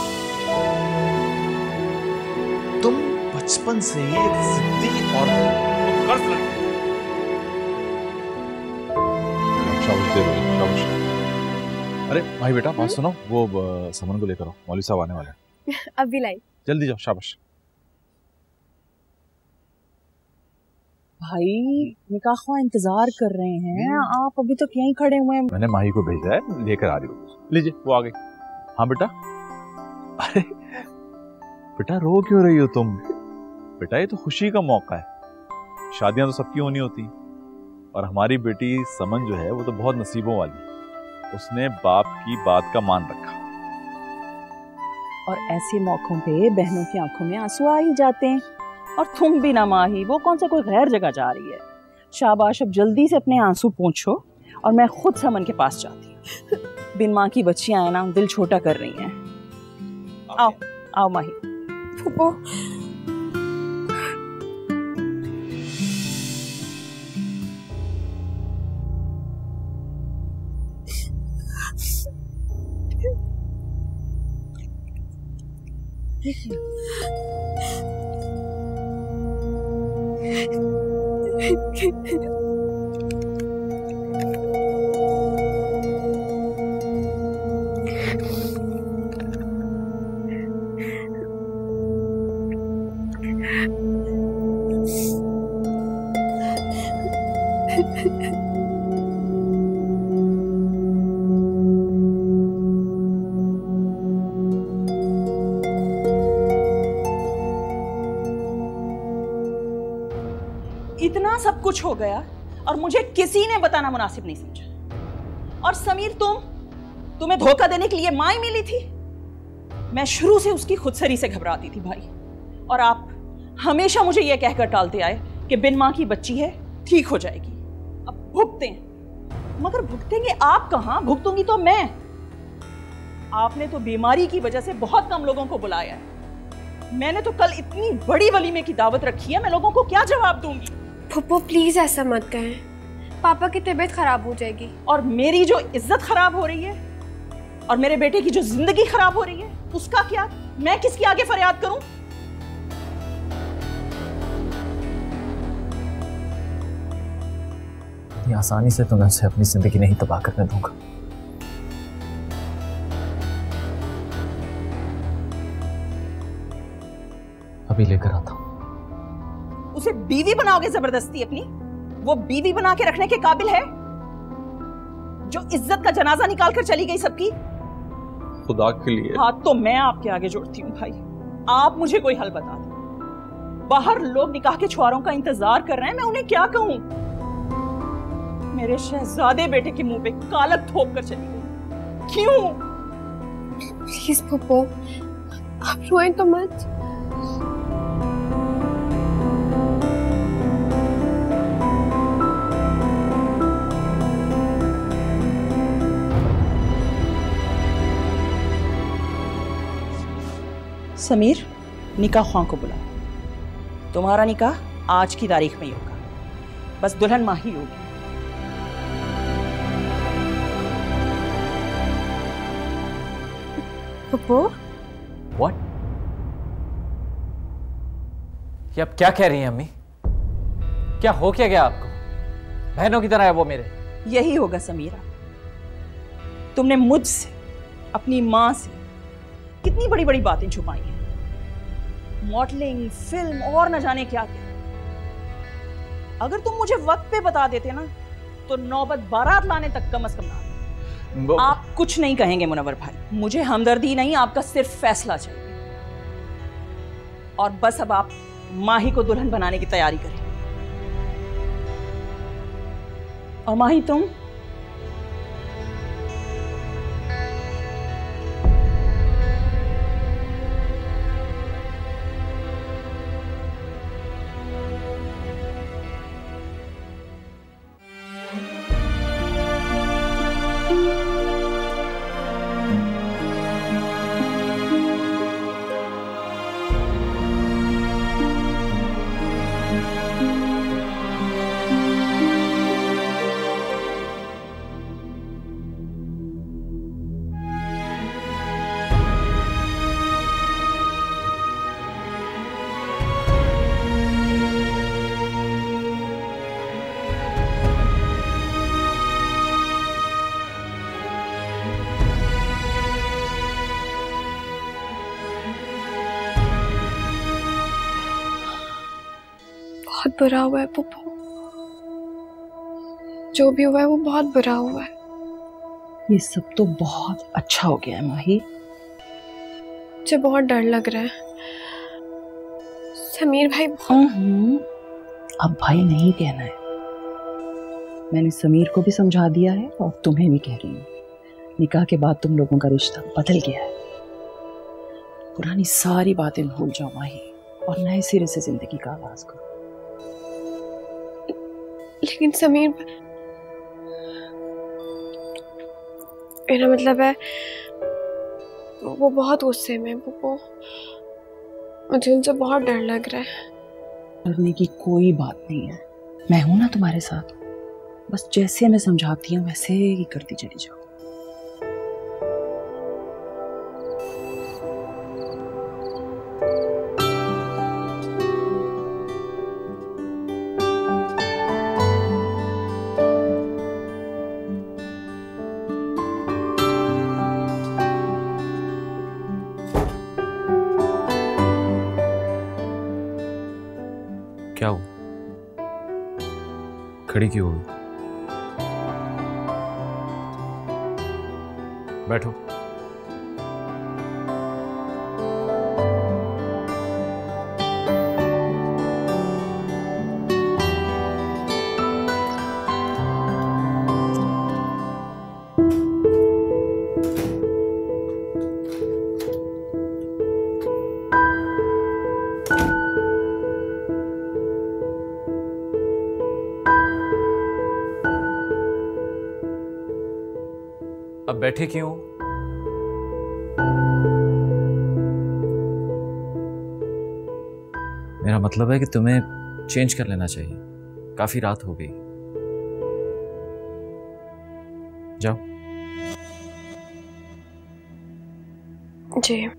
तुम बचपन से ही एक जिद्दी और कर्ज लड़की। अरे भाई बेटा, बात सुनो, वो समन को लेकर आओ, मौलवी साहब आने वाले हैं। अभी लाई। जल्दी जाओ, शाबाश। भाई, निकाह ख्वाह इंतजार कर रहे हैं, आप अभी तक यहीं खड़े हुए हैं। मैंने माही को भेजा है, लेकर आ रही हूँ। लीजिए, वो आ गई। हाँ बेटा। अरे बेटा, रो क्यों रही हो तुम? बेटा, ये तो खुशी का मौका है। शादियां तो सबकी होनी होती, और हमारी बेटी समन जो है वो तो बहुत नसीबों वाली है। उसने बाप की बात का मान रखा। और ऐसे मौकों पे बहनों की आंखों में आंसू आ ही जाते हैं। और तुम भी ना माही, वो कौन सा कोई गैर जगह जा रही है। शाबाश, अब जल्दी से अपने आंसू पोंछो और मैं खुद समन के पास जाती हूँ। बिन माँ की बच्चियां हैं ना, दिल छोटा कर रही हैं। आओ आओ माही। फूफो इतना सब कुछ हो गया और मुझे किसी ने बताना मुनासिब नहीं समझा। और समीर तुम्हें धोखा देने के लिए मां ही मिली थी। मैं शुरू से उसकी खुदसरी से घबराती थी भाई, और आप हमेशा मुझे यह कहकर टालते आए कि बिन मां की बच्ची है, ठीक हो जाएगी। अब भुगते हैं, मगर भुगतेंगे आप कहां, भुगतूंगी तो मैं। आपने तो बीमारी की वजह से बहुत कम लोगों को बुलाया है। मैंने तो कल इतनी बड़ी वलीमे की दावत रखी है, मैं लोगों को क्या जवाब दूंगी? फूफो प्लीज ऐसा मत कहें, पापा की तबीयत खराब हो जाएगी। और मेरी जो इज्जत खराब हो रही है और मेरे बेटे की जो जिंदगी खराब हो रही है, उसका क्या? मैं किसके आगे फरियाद करूं? इतनी आसानी से तो मैं उसे अपनी जिंदगी नहीं तबाह करने दूंगा। अभी लेकर आता हूं। उसे बीवी बनाओगे जबरदस्ती अपनी? वो बीवी बना के रखने के काबिल है जो इज्जत का जनाजा निकाल कर चली गई सबकी? खुदा के लिए। हाँ तो मैं आपके आगे जोड़ती हूँ भाई, आप मुझे कोई हल बता दो। बाहर लोग निकाह के छुआरों का इंतजार कर रहे हैं, मैं उन्हें क्या कहूँ? मेरे शहजादे बेटे के मुंह पे कालक थोप कर चली गई, क्यों? प्लीज फूफो आप रोएं तो मत। समीर, निकाह ख्वां को बुलाओ। तुम्हारा निकाह आज की तारीख में ही होगा, बस दुल्हन माही होगी। फूफो What? ये आप क्या कह रही हैं अम्मी? क्या हो क्या गया आपको? बहनों की तरह है वो मेरे। यही होगा समीरा, तुमने मुझसे, अपनी माँ से कितनी बड़ी बड़ी बातें छुपाई हैं। मॉडलिंग, फिल्म और न जाने क्या क्या। अगर तुम मुझे वक्त पे बता देते ना तो नौबत बारात लाने तक कम से कम ना आती। आप कुछ नहीं कहेंगे मुनव्वर भाई, मुझे हमदर्दी नहीं, आपका सिर्फ फैसला चाहिए। और बस अब आप माही को दुल्हन बनाने की तैयारी करें। और माही तुम बहुत बुरा हुआ है फूफो, जो भी हुआ है वो बहुत बुरा हुआ है। ये सब तो बहुत अच्छा हो गया है माही। मुझे बहुत डर लग रहा है। समीर भाई अब भाई नहीं कहना है, मैंने समीर को भी समझा दिया है और तुम्हें भी कह रही हूँ। निकाह के बाद तुम लोगों का रिश्ता बदल गया है। पुरानी सारी बातें भूल जाओ माही और नए सिरे से जिंदगी का आगाज करो। लेकिन समीर, मेरा मतलब है वो बहुत गुस्से में वो मुझे उनसे बहुत डर लग रहा है। डरने की कोई बात नहीं है, मैं हूं ना तुम्हारे साथ। बस जैसे मैं समझाती हूँ वैसे ही करती चली जाओ। क्या हुआ? खड़ी क्यों हुई? बैठो। अब बैठे क्यों? मेरा मतलब है कि तुम्हें चेंज कर लेना चाहिए, काफी रात हो गई। जाओ। जी।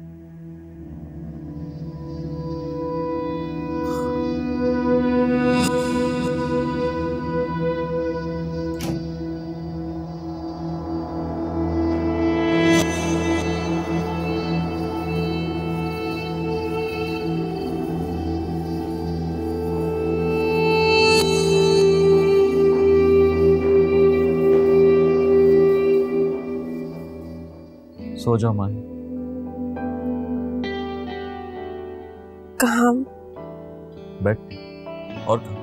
सो जाओ माही। कहाँ? बेड पे। और कहाँ?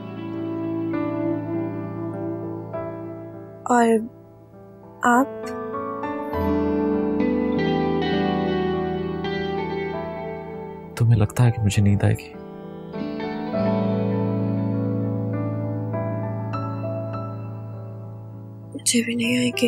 और आप? तुम्हें लगता है कि मुझे नींद आएगी? मुझे भी नहीं आएगी।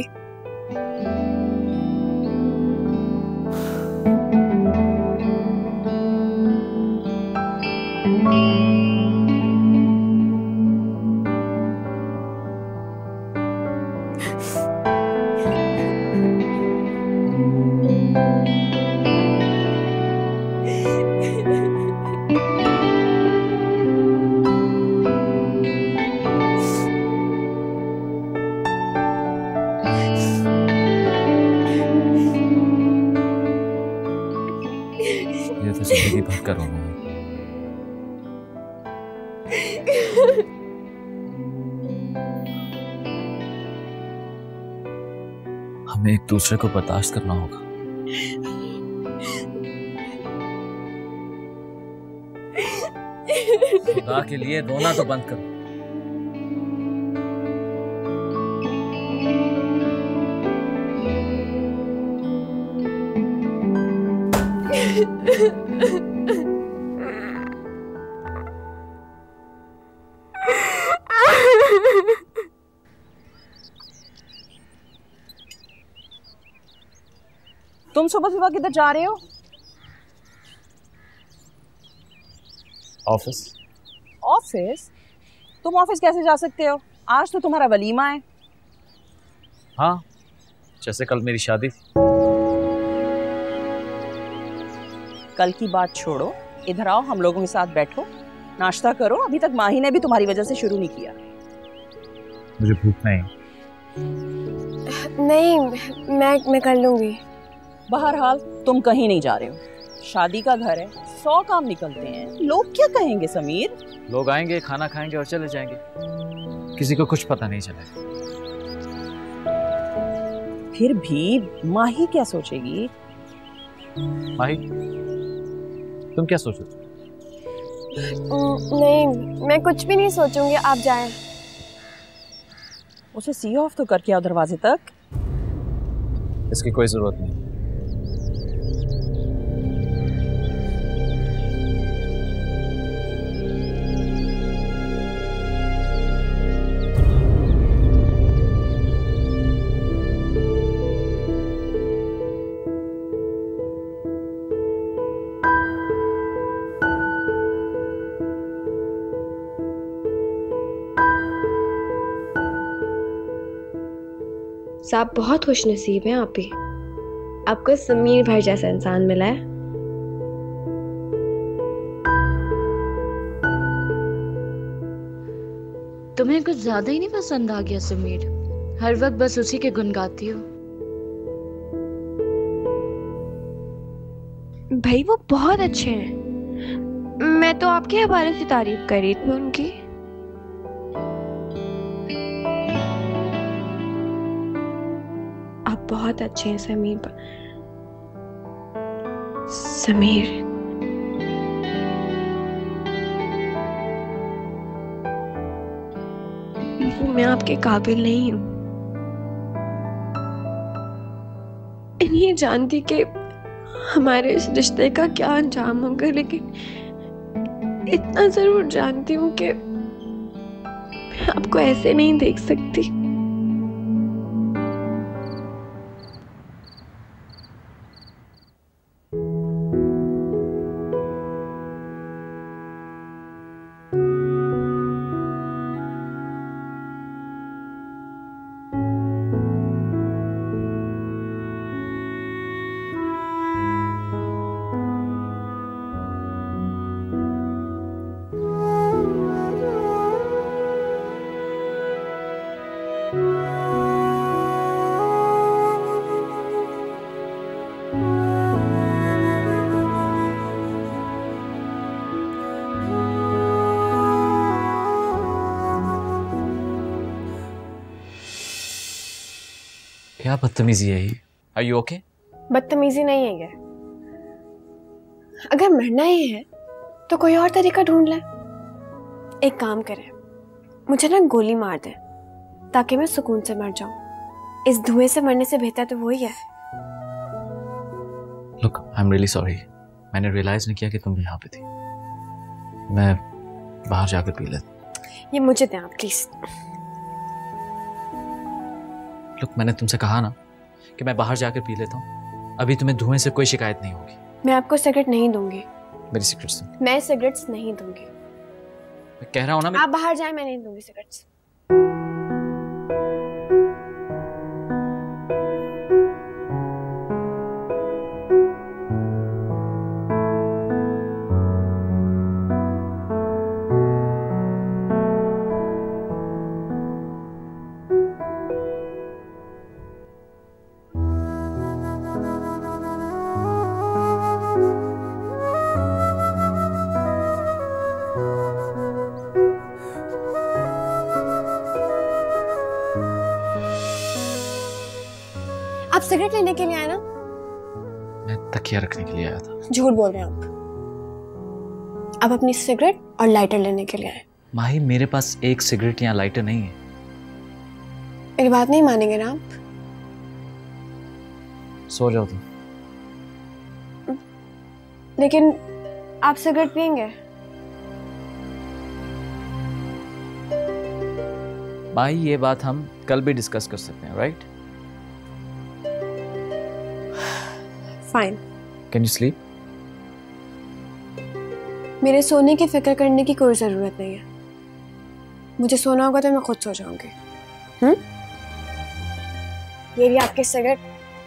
ये तो जिंदगी भर का रोना है। हमें एक दूसरे को बर्दाश्त करना होगा। खुदा के लिए रोना तो बंद करो। तुम सुबह सुबह किधर जा रहे हो? ऑफिस। ऑफिस? तुम ऑफिस कैसे जा सकते हो? आज तो तुम्हारा वलीमा है। हाँ, जैसे कल मेरी शादी थी। कल की बात छोड़ो, इधर आओ, हम लोगों के साथ बैठो, नाश्ता करो। अभी तक माही ने भी तुम्हारी वजह से शुरू नहीं किया। मुझे भूख नहीं। नहीं, मैं कर लूंगी। बहरहाल तुम कहीं नहीं जा रहे हो, शादी का घर है, 100 काम निकलते हैं, लोग क्या कहेंगे समीर? लोग आएंगे, खाना खाएंगे और चले जाएंगे, किसी को कुछ पता नहीं चलेगा। फिर भी माही क्या सोचेगी? माही, तुम क्या सोचो? नहीं, मैं कुछ भी नहीं सोचूंगी, आप जाएं। उसे सी ऑफ तो करके आओ दरवाजे तक। इसकी कोई जरूरत नहीं। आप बहुत खुशनसीब हैं आप भी। आपको समीर भाई जैसा इंसान मिला है। तुम्हें कुछ ज्यादा ही नहीं पसंद आ गया समीर? हर वक्त बस उसी के गुन गाती हो। भाई वो बहुत अच्छे हैं, मैं तो आपके हवाले से तारीफ कर रही थी उनकी। आप बहुत अच्छे हैं समीर। समीर मैं आपके काबिल नहीं हूं। नहीं जानती कि हमारे इस रिश्ते का क्या अंजाम होगा, लेकिन इतना जरूर जानती हूँ कि मैं आपको ऐसे नहीं देख सकती। क्या बदतमीजी है ये? Are you okay? बदतमीजी नहीं है ये। अगर मरना ही है तो कोई और तरीका ढूंढ ले। एक काम करें, मुझे ना गोली मार दे ताकि मैं सुकून से मर जाऊं। इस धुएं से मरने से बेहतर तो वही है। Look, I'm really sorry. मैंने रियलाइज नहीं किया कि तुम यहाँ पे थी। मैं बाहर जाकर पी लेता। ये मुझे दें आप प्लीज। Look, मैंने तुमसे कहा ना कि मैं बाहर जाकर पी लेता हूँ। अभी तुम्हें धुएं से कोई शिकायत नहीं होगी। मैं आपको सिगरेट नहीं दूंगी। मेरी सिगरेट्स दो। मैं सिगरेट्स नहीं दूंगी। मैं कह रहा हूँ ना, आप बाहर जाएं, मैं नहीं दूंगी सिगरेट्स। आप सिगरेट लेने के लिए आए ना? मैं तकिया रखने के लिए आया था। झूठ बोल रहे हैं आप अपनी सिगरेट और लाइटर लेने के लिए आए। माही, मेरे पास एक सिगरेट या लाइटर नहीं है। मेरी बात नहीं मानेंगे ना आप? सो जाओ तुम। लेकिन आप सिगरेट पियेंगे? माही, ये बात हम कल भी डिस्कस कर सकते हैं, right? Fine. Can you sleep? मेरे सोने की फिक्र करने की कोई जरूरत नहीं है। मुझे सोना होगा तो मैं खुद सो जाऊंगी। ये भी आपके सिगरेट।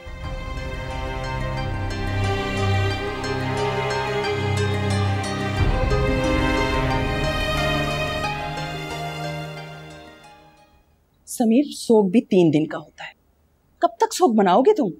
समीर, सोग भी 3 दिन का होता है। कब तक सोग मनाओगे तुम?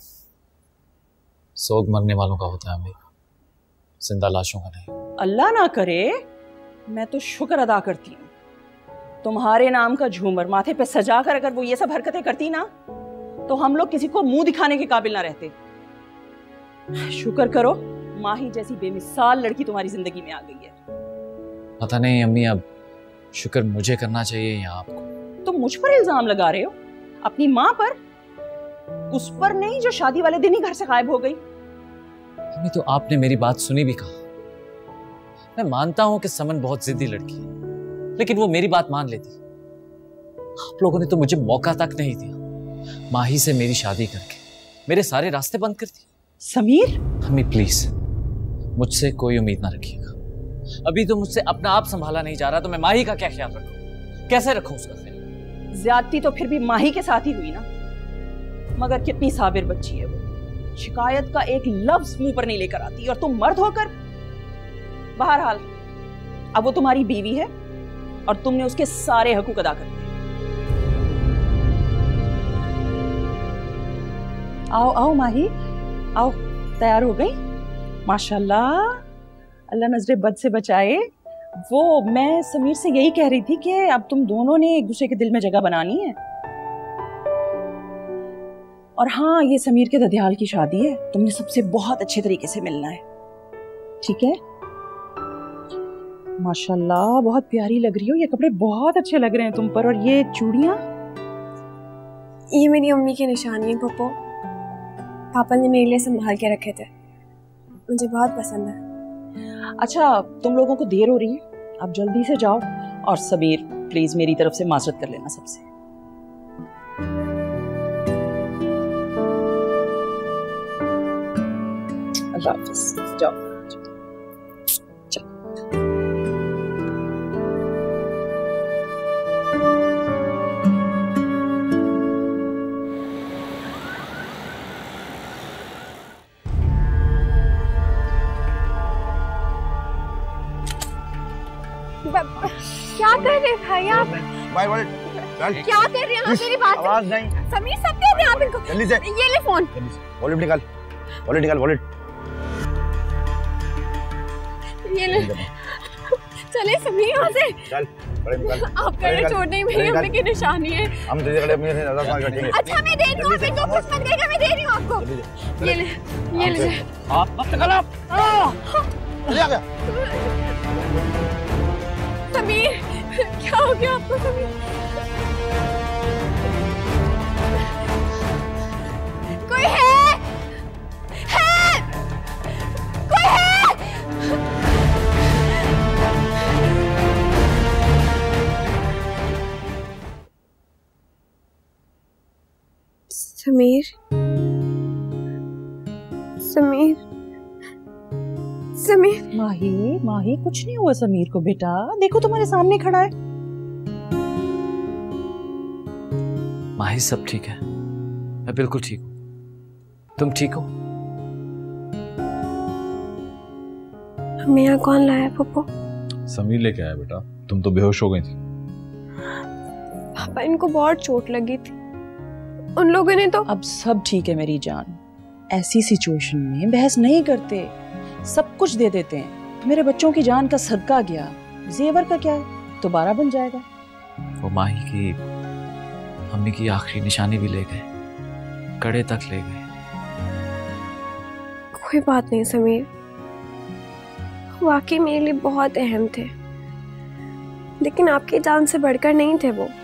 सोग मरने वालों का होता है अम्मी, जिंदा लाशों का नहीं। अल्लाह ना करे। मैं तो शुक्र अदा करती हूँ तुम्हारे नाम का झूमर माथे पे सजा कर अगर वो ये सब हरकतें करती ना तो हम लोग किसी को मुंह दिखाने के काबिल ना रहते। शुक्र करो माही जैसी बेमिसाल लड़की तुम्हारी जिंदगी में आ गई है। पता नहीं अम्मी, अब शुक्र मुझे करना चाहिए या आपको? तुम मुझ पर इल्जाम लगा रहे हो? अपनी माँ पर? उस पर नहीं जो शादी वाले दिन ही घर से गायब हो गई। अम्मी, तो आपने मेरी बात सुनी भी कहा। मैं मानता हूं कि समन बहुत जिद्दी लड़की है, लेकिन वो मेरी बात मान लेती। आप लोगों ने तो मुझे मौका तक नहीं दिया। माही से मेरी शादी करके मेरे सारे रास्ते बंद कर दिए। समीर, अम्मी प्लीज, मुझसे कोई उम्मीद ना रखिएगा। अभी तो मुझसे अपना आप संभाला नहीं जा रहा, तो मैं माही का क्या ख्याल रखूं? कैसे रखूं उसका ख्याल? ज्यादती तो फिर भी माही के साथ ही हुई ना। मगर कितनी साबिर बच्ची है वो, शिकायत का एक लफ्ज मुंह पर नहीं लेकर आती, और तुम मर्द होकर। बहरहाल अब वो तुम्हारी बीवी है और तुमने उसके सारे हकूक अदा कर दिए। आओ आओ माही, आओ, तैयार हो गई? माशाल्लाह, अल्लाह नजरे बद से बचाए। वो मैं समीर से यही कह रही थी कि अब तुम दोनों ने एक दूसरे के दिल में जगह बनानी है। और हाँ, ये समीर के ददियाल की शादी है, तुमने सबसे बहुत अच्छे तरीके से मिलना है, ठीक है? माशाल्लाह, बहुत प्यारी लग रही हो, ये कपड़े बहुत अच्छे लग रहे हैं तुम पर। और ये चूड़ियां? ये मेरी अम्मी की निशानी है पप्पो, पापा ने मेरे लिए संभाल के रखे थे, मुझे बहुत पसंद है। अच्छा, तुम लोगों को देर हो रही है, अब जल्दी से जाओ। और समीर, प्लीज मेरी तरफ से माजरत कर लेना सबसे। अल्लाह हाफिज, जाओ। क्या कर रहे भाई आप? भाई वॉलेट चल। क्या कर रहे हैं आप? मेरी बात आवाज नहीं। समीर, सब दे दे आप इनको। जल्दी से। ये ले फोन। वॉलेट निकाल, वॉलेट निकाल, वॉलेट। ये ले। चले समीर यहाँ से। चल, बड़े निकाल। आप करने छोड़ नहीं, मेरी अम्मी की निशानी है। हम तेरे कड़े अपने से ज्यादा सामान काटेंगे। अच्छा, मैं दे रही हूँ, आप इनको कुछ मत कहिएगा, मैं दे रही हूँ आपको। ये ले, ये ले। आप अब निकाल आप। चले आ गया। समीर, क्या हो गया आपको समीर? कोई है? कोई है? समीर, समीर, समीर। माही, माही, कुछ नहीं हुआ समीर को बेटा, देखो तुम्हारे सामने खड़ा है। माही, सब ठीक है, मैं बिल्कुल ठीक हूँ। तुम ठीक हो? हमें यहाँ कौन लाया पप्पू? समीर लेके आया बेटा, तुम तो बेहोश हो गई थी। पापा, इनको बहुत चोट लगी थी, उन लोगों ने तो। अब सब ठीक है मेरी जान, ऐसी सिचुएशन में बहस नहीं करते, सब कुछ दे देते हैं। मेरे बच्चों की जान का सदका गया, जेवर का क्या है, दोबारा बन जाएगा। वो माही की अम्मी की आखिरी निशानी भी ले गए, कड़े तक ले गए। कोई बात नहीं समीर, वाकई मेरे लिए बहुत अहम थे, लेकिन आपकी जान से बढ़कर नहीं थे वो।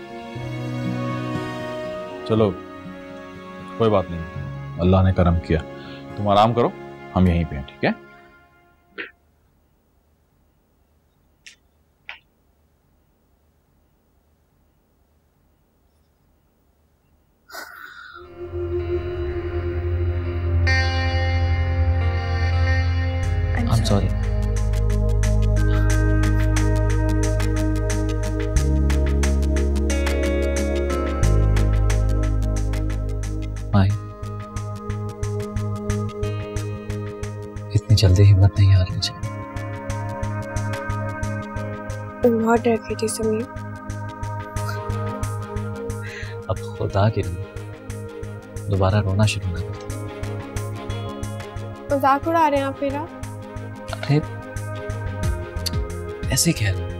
चलो कोई बात नहीं, अल्लाह ने करम किया, तुम आराम करो, हम यहीं पे हैं, ठीक है? I'm sorry. माही, इतनी जल्दी हिम्मत नहीं हारनी चाहिए। बहुत डर गई थी समीर। अब खुदा के लिए दोबारा रोना शुरू ना कर दो। मजाक उड़ा रहे हैं आप मेरा? अरे ऐसे कह रहे हो।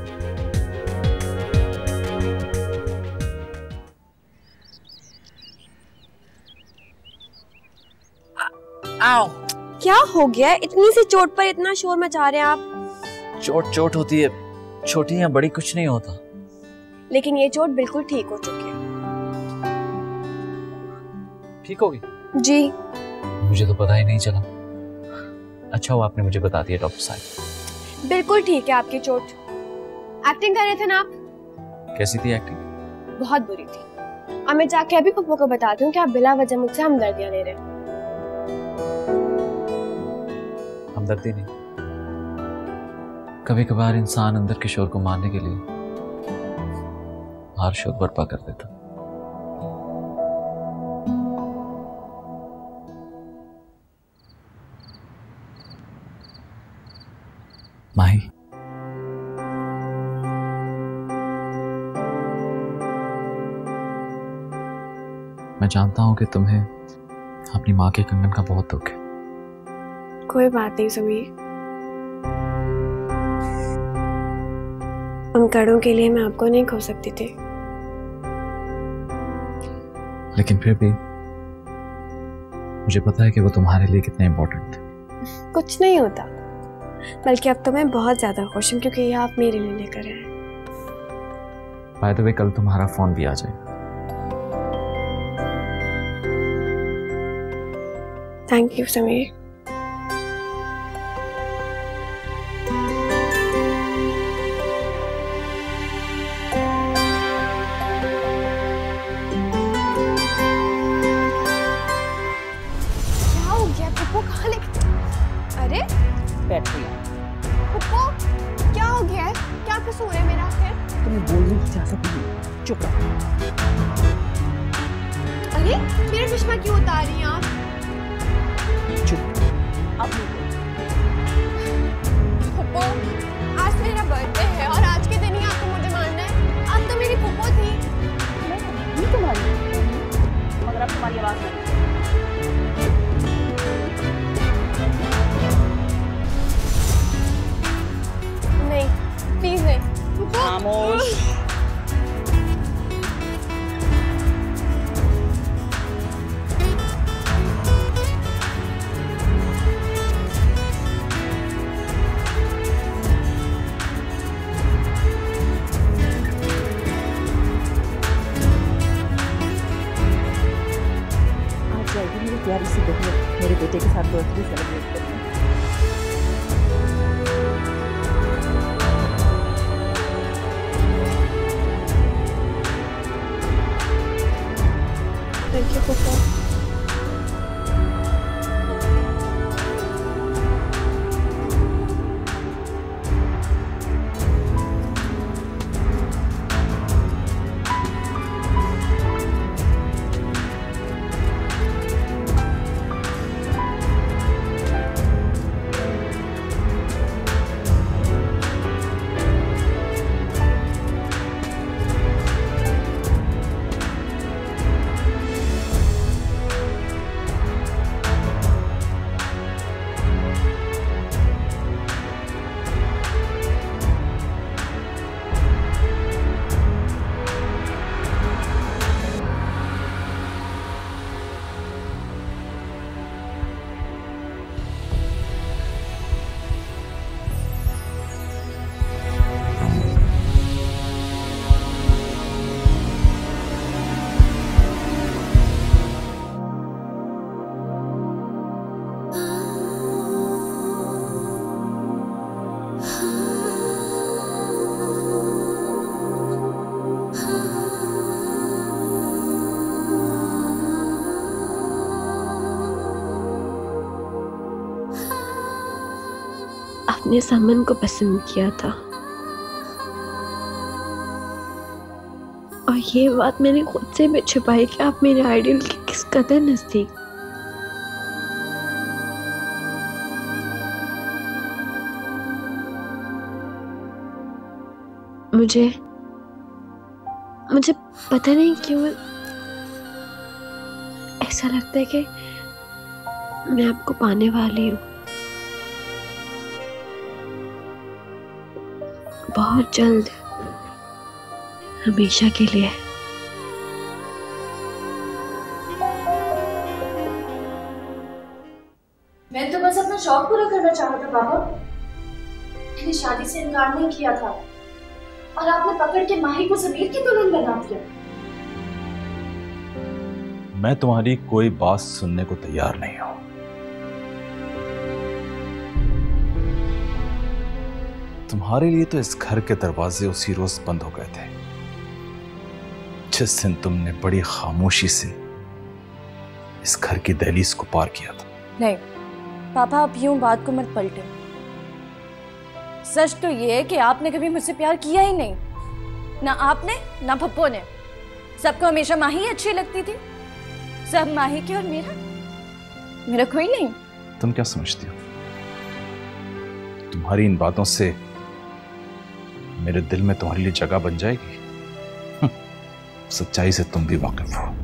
आओ। क्या हो गया? इतनी सी चोट पर इतना शोर मचा रहे हैं आप? चोट चोट होती है, छोटी या बड़ी कुछ नहीं होता। लेकिन ये चोट बिल्कुल ठीक हो चुकी है। ठीक होगी? जी। मुझे तो पता ही नहीं चला। अच्छा हुआ आपने मुझे बता दिया डॉक्टर साहब। बिल्कुल ठीक है आपकी चोट। एक्टिंग कर रहे थे ना आप? कैसी थी एक्टिंग? बहुत बुरी थी। अब मैं जाके अभी पप्पू को बताती हूँ कि आप बिला वजह मुझसे हमदर्दियां ले रहे हैं। हमदर्दी नहीं, कभी कभार इंसान अंदर के शोर को मारने के लिए बाहर शोर बर्पा कर देता। माही, मैं जानता हूं कि तुम्हें अपनी माँ के कंगन का बहुत दुख है। कोई बात नहीं समीर, उन कड़ों के लिए मैं आपको नहीं खो सकती थी। लेकिन फिर भी मुझे पता है कि वो तुम्हारे लिए कितने इंपॉर्टेंट थे। कुछ नहीं होता, बल्कि अब तो मैं बहुत ज्यादा खुश हूँ क्योंकि ये आप मेरे लिए लेकर आए। बाय द वे, कल तुम्हारा फोन भी आ जाएगा। Thank you Sameer. क्या हो गया पप्पू, कहाँ लेके? अरे बैठ गई। पप्पू क्या हो गया है? क्या कसूर है मेरा फिर? तुम्हें बोलने की इजाजत नहीं, चुप रहो। अरे मेरा चश्मा क्यों उतार रही हैं आप? चुप, अब नहीं बोल। पप्पू आज मेरा बर्थडे है और आज के दिन ही आपको मुझे मानना है। आप तो मेरी पप्पू थी। नहीं तुम्हारी, मगर अब तुम्हारी आवाज नहीं। नहीं प्लीज नहीं। पप्पू खामोश। प्यारी सी बहू मेरे बेटे के साथ बर्थडे सेलिब्रेट करना। Thank you Pappu. आपने समन को पसंद किया था और ये बात मैंने खुद से भी छुपाई कि आप मेरे आइडियल के किस कदर नजदीक। मुझे पता नहीं क्यों ऐसा लगता है कि मैं आपको पाने वाली हूँ बहुत जल्द, हमेशा के लिए। मैं तो बस अपना शौक पूरा करना चाहा था पापा। मैंने शादी से इनकार नहीं किया था और आपने पकड़ के माही को समीर की दुल्हन बना दिया। मैं तुम्हारी कोई बात सुनने को तैयार नहीं हूं। तुम्हारे लिए तो इस घर के दरवाजे उसी रोज बंद हो गए थे जिस दिन तुमने बड़ी खामोशी से इस घर की दहलीज को पार किया था। नहीं पापा, आप यूं बात को मत पलटे। सच तो ये है कि आपने कभी मुझसे प्यार किया ही नहीं, ना आपने ना पप्पो ने। सबको हमेशा माही अच्छी लगती थी, सब माही की और मेरा कोई नहीं। तुम क्या समझती हो तुम्हारी इन बातों से मेरे दिल में तुम्हारे लिए जगह बन जाएगी। सच्चाई से तुम भी वाकिफ हो।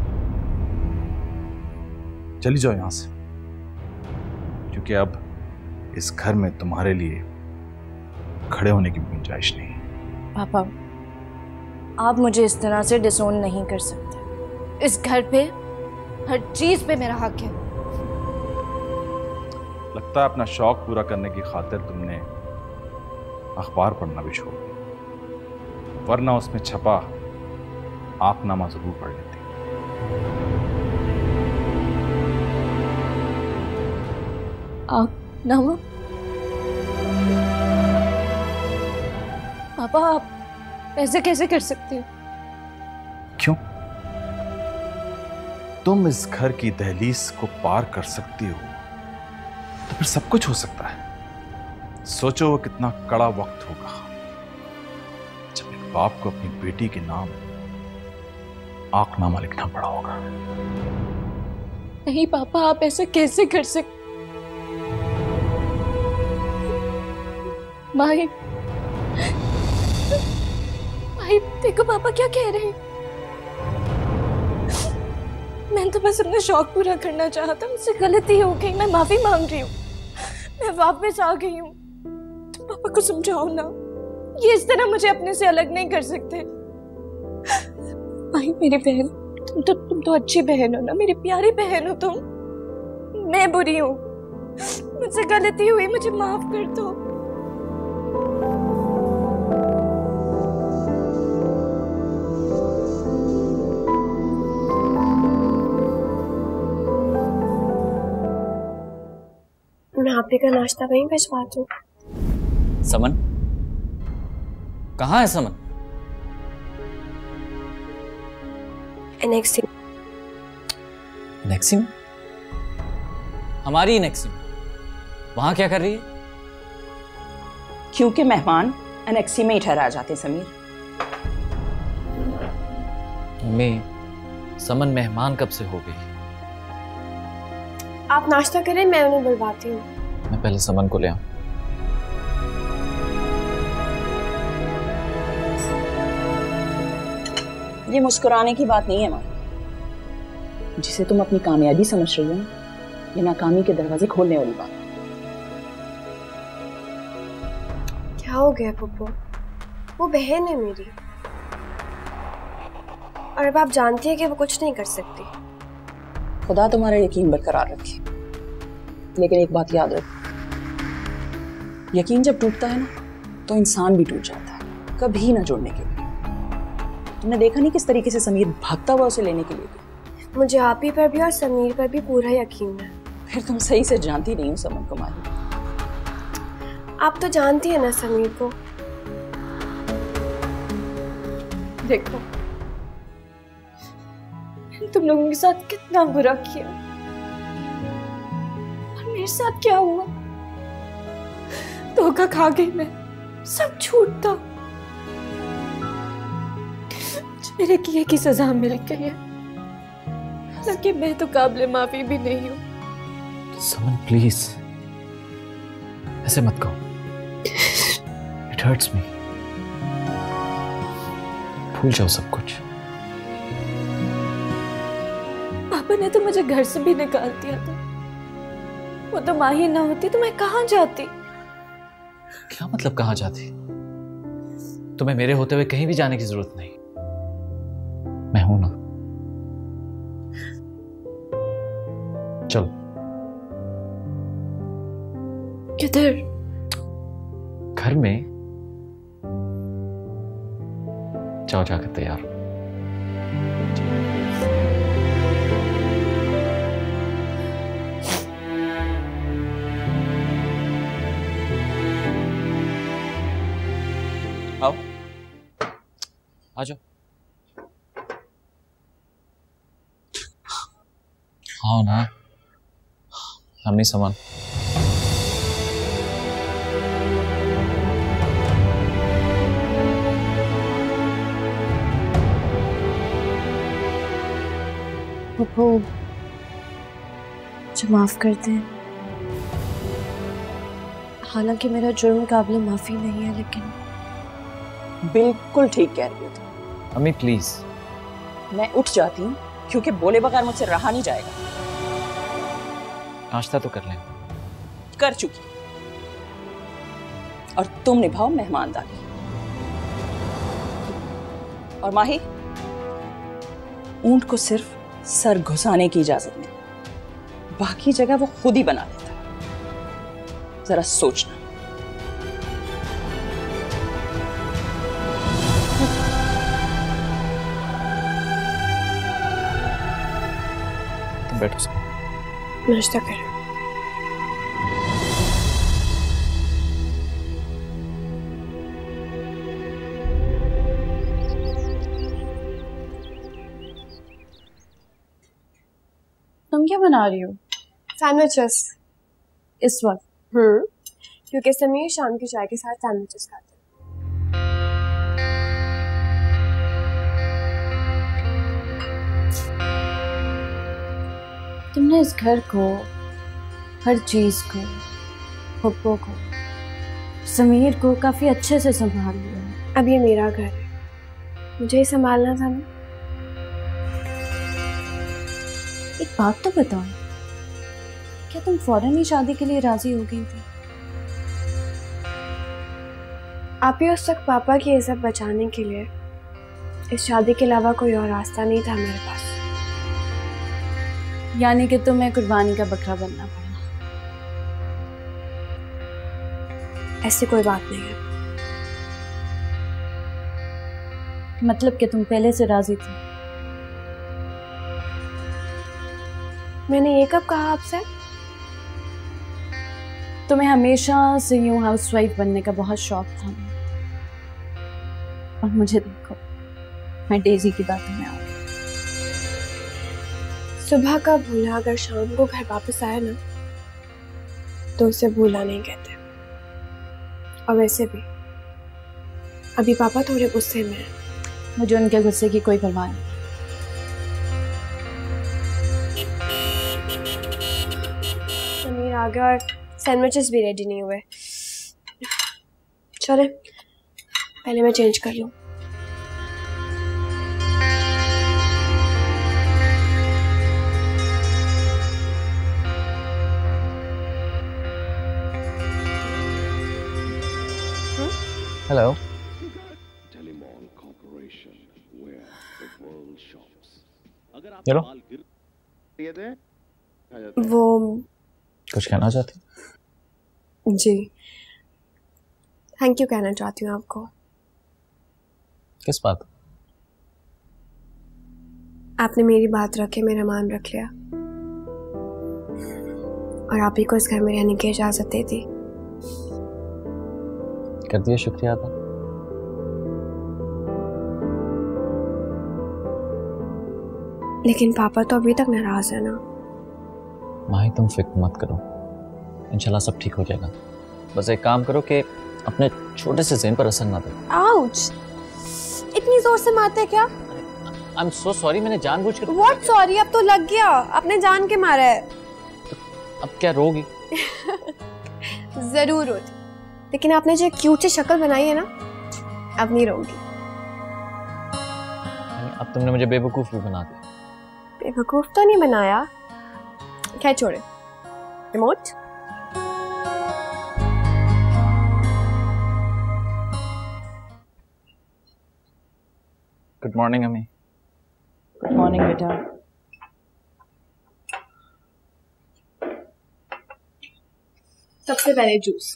चली जाओ यहां से, क्योंकि अब इस घर में तुम्हारे लिए खड़े होने की गुंजाइश नहीं। पापा, आप मुझे इस तरह से डिसोन नहीं कर सकते। इस घर पे हर चीज पे मेरा हक है। लगता है अपना शौक पूरा करने की खातिर तुमने अखबार पढ़ना भी छोड़ दिया, वरना उसमें छपा आंकनामा जरूर पढ़ लेती। आंकनामा? पापा, आप ऐसे कैसे कर सकते हो? क्यों? तुम इस घर की दहलीज को पार कर सकती हो तो फिर सब कुछ हो सकता है। सोचो वो कितना कड़ा वक्त होगा जब एक बाप को अपनी बेटी के नाम आंकनामा लिखना पड़ा होगा। नहीं पापा, आप ऐसे कैसे कर सकते? माही, देखो पापा क्या कह रहे हैं। मैं तो बस अपना शौक पूरा करना चाहता, मुझसे गलती हो गई, मैं माफी मांग रही हूँ, मैं वापस आ गई हूँ। तो पापा को समझाओ ना, ये इस तरह मुझे अपने से अलग नहीं कर सकते। माही मेरी बहन, तुम तो अच्छी बहन हो ना, मेरी प्यारी बहन हो तुम। मैं बुरी हूँ, मुझसे गलती हुई, मुझे माफ कर दो। मैं आप ही का नाश्ता वहीं भिजवा दूं। समन, कहाँ है समन? एनेक्सी। एनेक्सी में? हमारी एनेक्सी में? वहां क्या कर रही है? क्योंकि मेहमान एनेक्सी में ही ठहरा जाते समीर। समन मेहमान कब से हो गई? आप नाश्ता करें, मैं उन्हें बुलवाती हूँ। मैं पहले समन को ले आऊं। ये मुस्कुराने की बात नहीं है माँ, जिसे तुम अपनी कामयाबी समझ रही हो ना, ये नाकामी के दरवाजे खोलने वाली बात। क्या हो गया पप्पू? वो बहन है मेरी, और अब आप जानती हैं कि वो कुछ नहीं कर सकती। खुदा तुम्हारा यकीन बरकरार रखे, लेकिन एक बात याद रखो, यकीन जब टूटता है ना तो इंसान भी टूट जाता है, कभी ना जुड़ने के लिए। तुमने देखा नहीं किस तरीके से समीर भागता हुआ उसे लेने के लिए गया। मुझे आप ही पर भी और समीर पर भी पूरा यकीन है। फिर तुम सही से जानती नहीं हो समन को माही। आप तो जानती है ना समीर को। देखो, तुम लोगों के साथ कितना बुरा किया, और मेरे साथ क्या हुआ? धोखा खा गई मैं, सब झूठ था। मेरे किए की सजा मिल गई है, हालांकि मैं तो काबिल माफी भी नहीं हूँ। समन प्लीज ऐसे मत कहो, इट हर्ट्स मी। भूल जाओ सब कुछ। पापा ने तो मुझे घर से भी निकाल दिया था, वो तो माही ना होती तो मैं कहाँ जाती? क्या मतलब कहाँ जाती? तुम्हें मेरे होते हुए कहीं भी जाने की जरूरत नहीं, मैं हूं ना। चलो। किधर? घर में। जाओ जाकर तैयार हो। आओ, आ जाओ। हाँ ना, हम नहीं सामान। पप्पू, मुझे माफ कर दे। हालांकि मेरा जुर्म काबिल माफ़ी नहीं है, लेकिन बिल्कुल ठीक कह रही हो तुम। अम्मी प्लीज। मैं उठ जाती हूँ क्योंकि बोले बगैर मुझसे रहा नहीं जाएगा। नाश्ता तो कर लें। कर चुकी और तुम निभाओ मेहमानदारी। और माही, ऊंट को सिर्फ सर घुसाने की इजाजत नहीं, बाकी जगह वो खुद ही बना लेता है। जरा सोचना। तुम बैठो। नाश्ता करो। तुम क्या बना रही हो? सैंडविचेस। इस वक्त? क्योंकि समीर शाम की चाय के साथ सैंडविचेस खाते हैं। तुमने इस घर को, हर चीज को, पप्पो को, समीर को काफी अच्छे से संभाल लिया है। अब ये मेरा घर है, मुझे ही संभालना था ना। एक बात तो बताओ, क्या तुम फौरन ही शादी के लिए राजी हो गई थी? आप ही उस वक्त पापा की इज्जत बचाने के लिए इस शादी के अलावा कोई और रास्ता नहीं था मेरे पास। यानी कि तुम्हें कुर्बानी का बकरा बनना पड़ा। ऐसी कोई बात नहीं है। मतलब कि तुम पहले से राजी थी? मैंने ये कब कहा आपसे? तुम्हें हमेशा से यूं हाउसवाइफ बनने का बहुत शौक था, और मुझे देखो, मैं डेजी की बातों में आ गई। सुबह का भूला अगर शाम को घर वापस आए ना, तो उसे भूला नहीं कहते। और वैसे भी अभी पापा थोड़े गुस्से में हैं। मुझे उनके गुस्से की कोई परवाह नहीं। समीर आ गया और सैंडविचेस भी रेडी नहीं हुए। चले पहले मैं चेंज कर लूं। हेलो। चलो। वो कुछ कहना चाहते? जी, थैंक यू कहना चाहती हूँ आपको। किस बात? आपने मेरी बात रख के मेरा मान रख लिया और आप ही को इस घर में रहने की इजाजत दे दी। कर दिया, शुक्रिया था। लेकिन पापा तो अभी तक नाराज है ना। माही तुम फिक्र मत करो, इंशाल्लाह सब ठीक हो जाएगा। बस एक काम करो कि अपने छोटे से ज़हन पर असर ना दो। आउच! इतनी जोर से मारते क्या? आई एम सो सॉरी, मैंने जानबूझकर। What sorry? अब तो लग गया, आपने जान के मारा है। अब क्या रोगी? जरूर रोती, लेकिन आपने जो क्यूट सी शक्ल बनाई है ना, अब नहीं रोगी। अब तुमने मुझे बेवकूफ भी बना दिया। बेवकूफ तो नहीं बनाया। क्या छोड़े, रिमोट। गुड मॉर्निंग अम्मी। गुड मॉर्निंग बेटा। सबसे पहले जूस।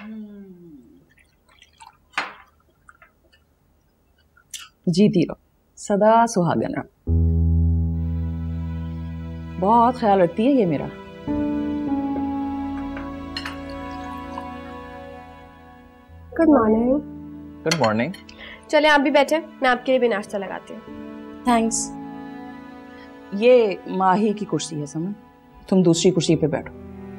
जीती रहो, सदा सुहागन रहो। बहुत ख्याल रखती है ये मेरा। Good morning. Good morning. चले आप भी बैठे, मैं आपके लिए भी नाश्ता लगाती हूँ। थैंक्स। ये माही की कुर्सी है समझ, तुम दूसरी कुर्सी पे बैठो।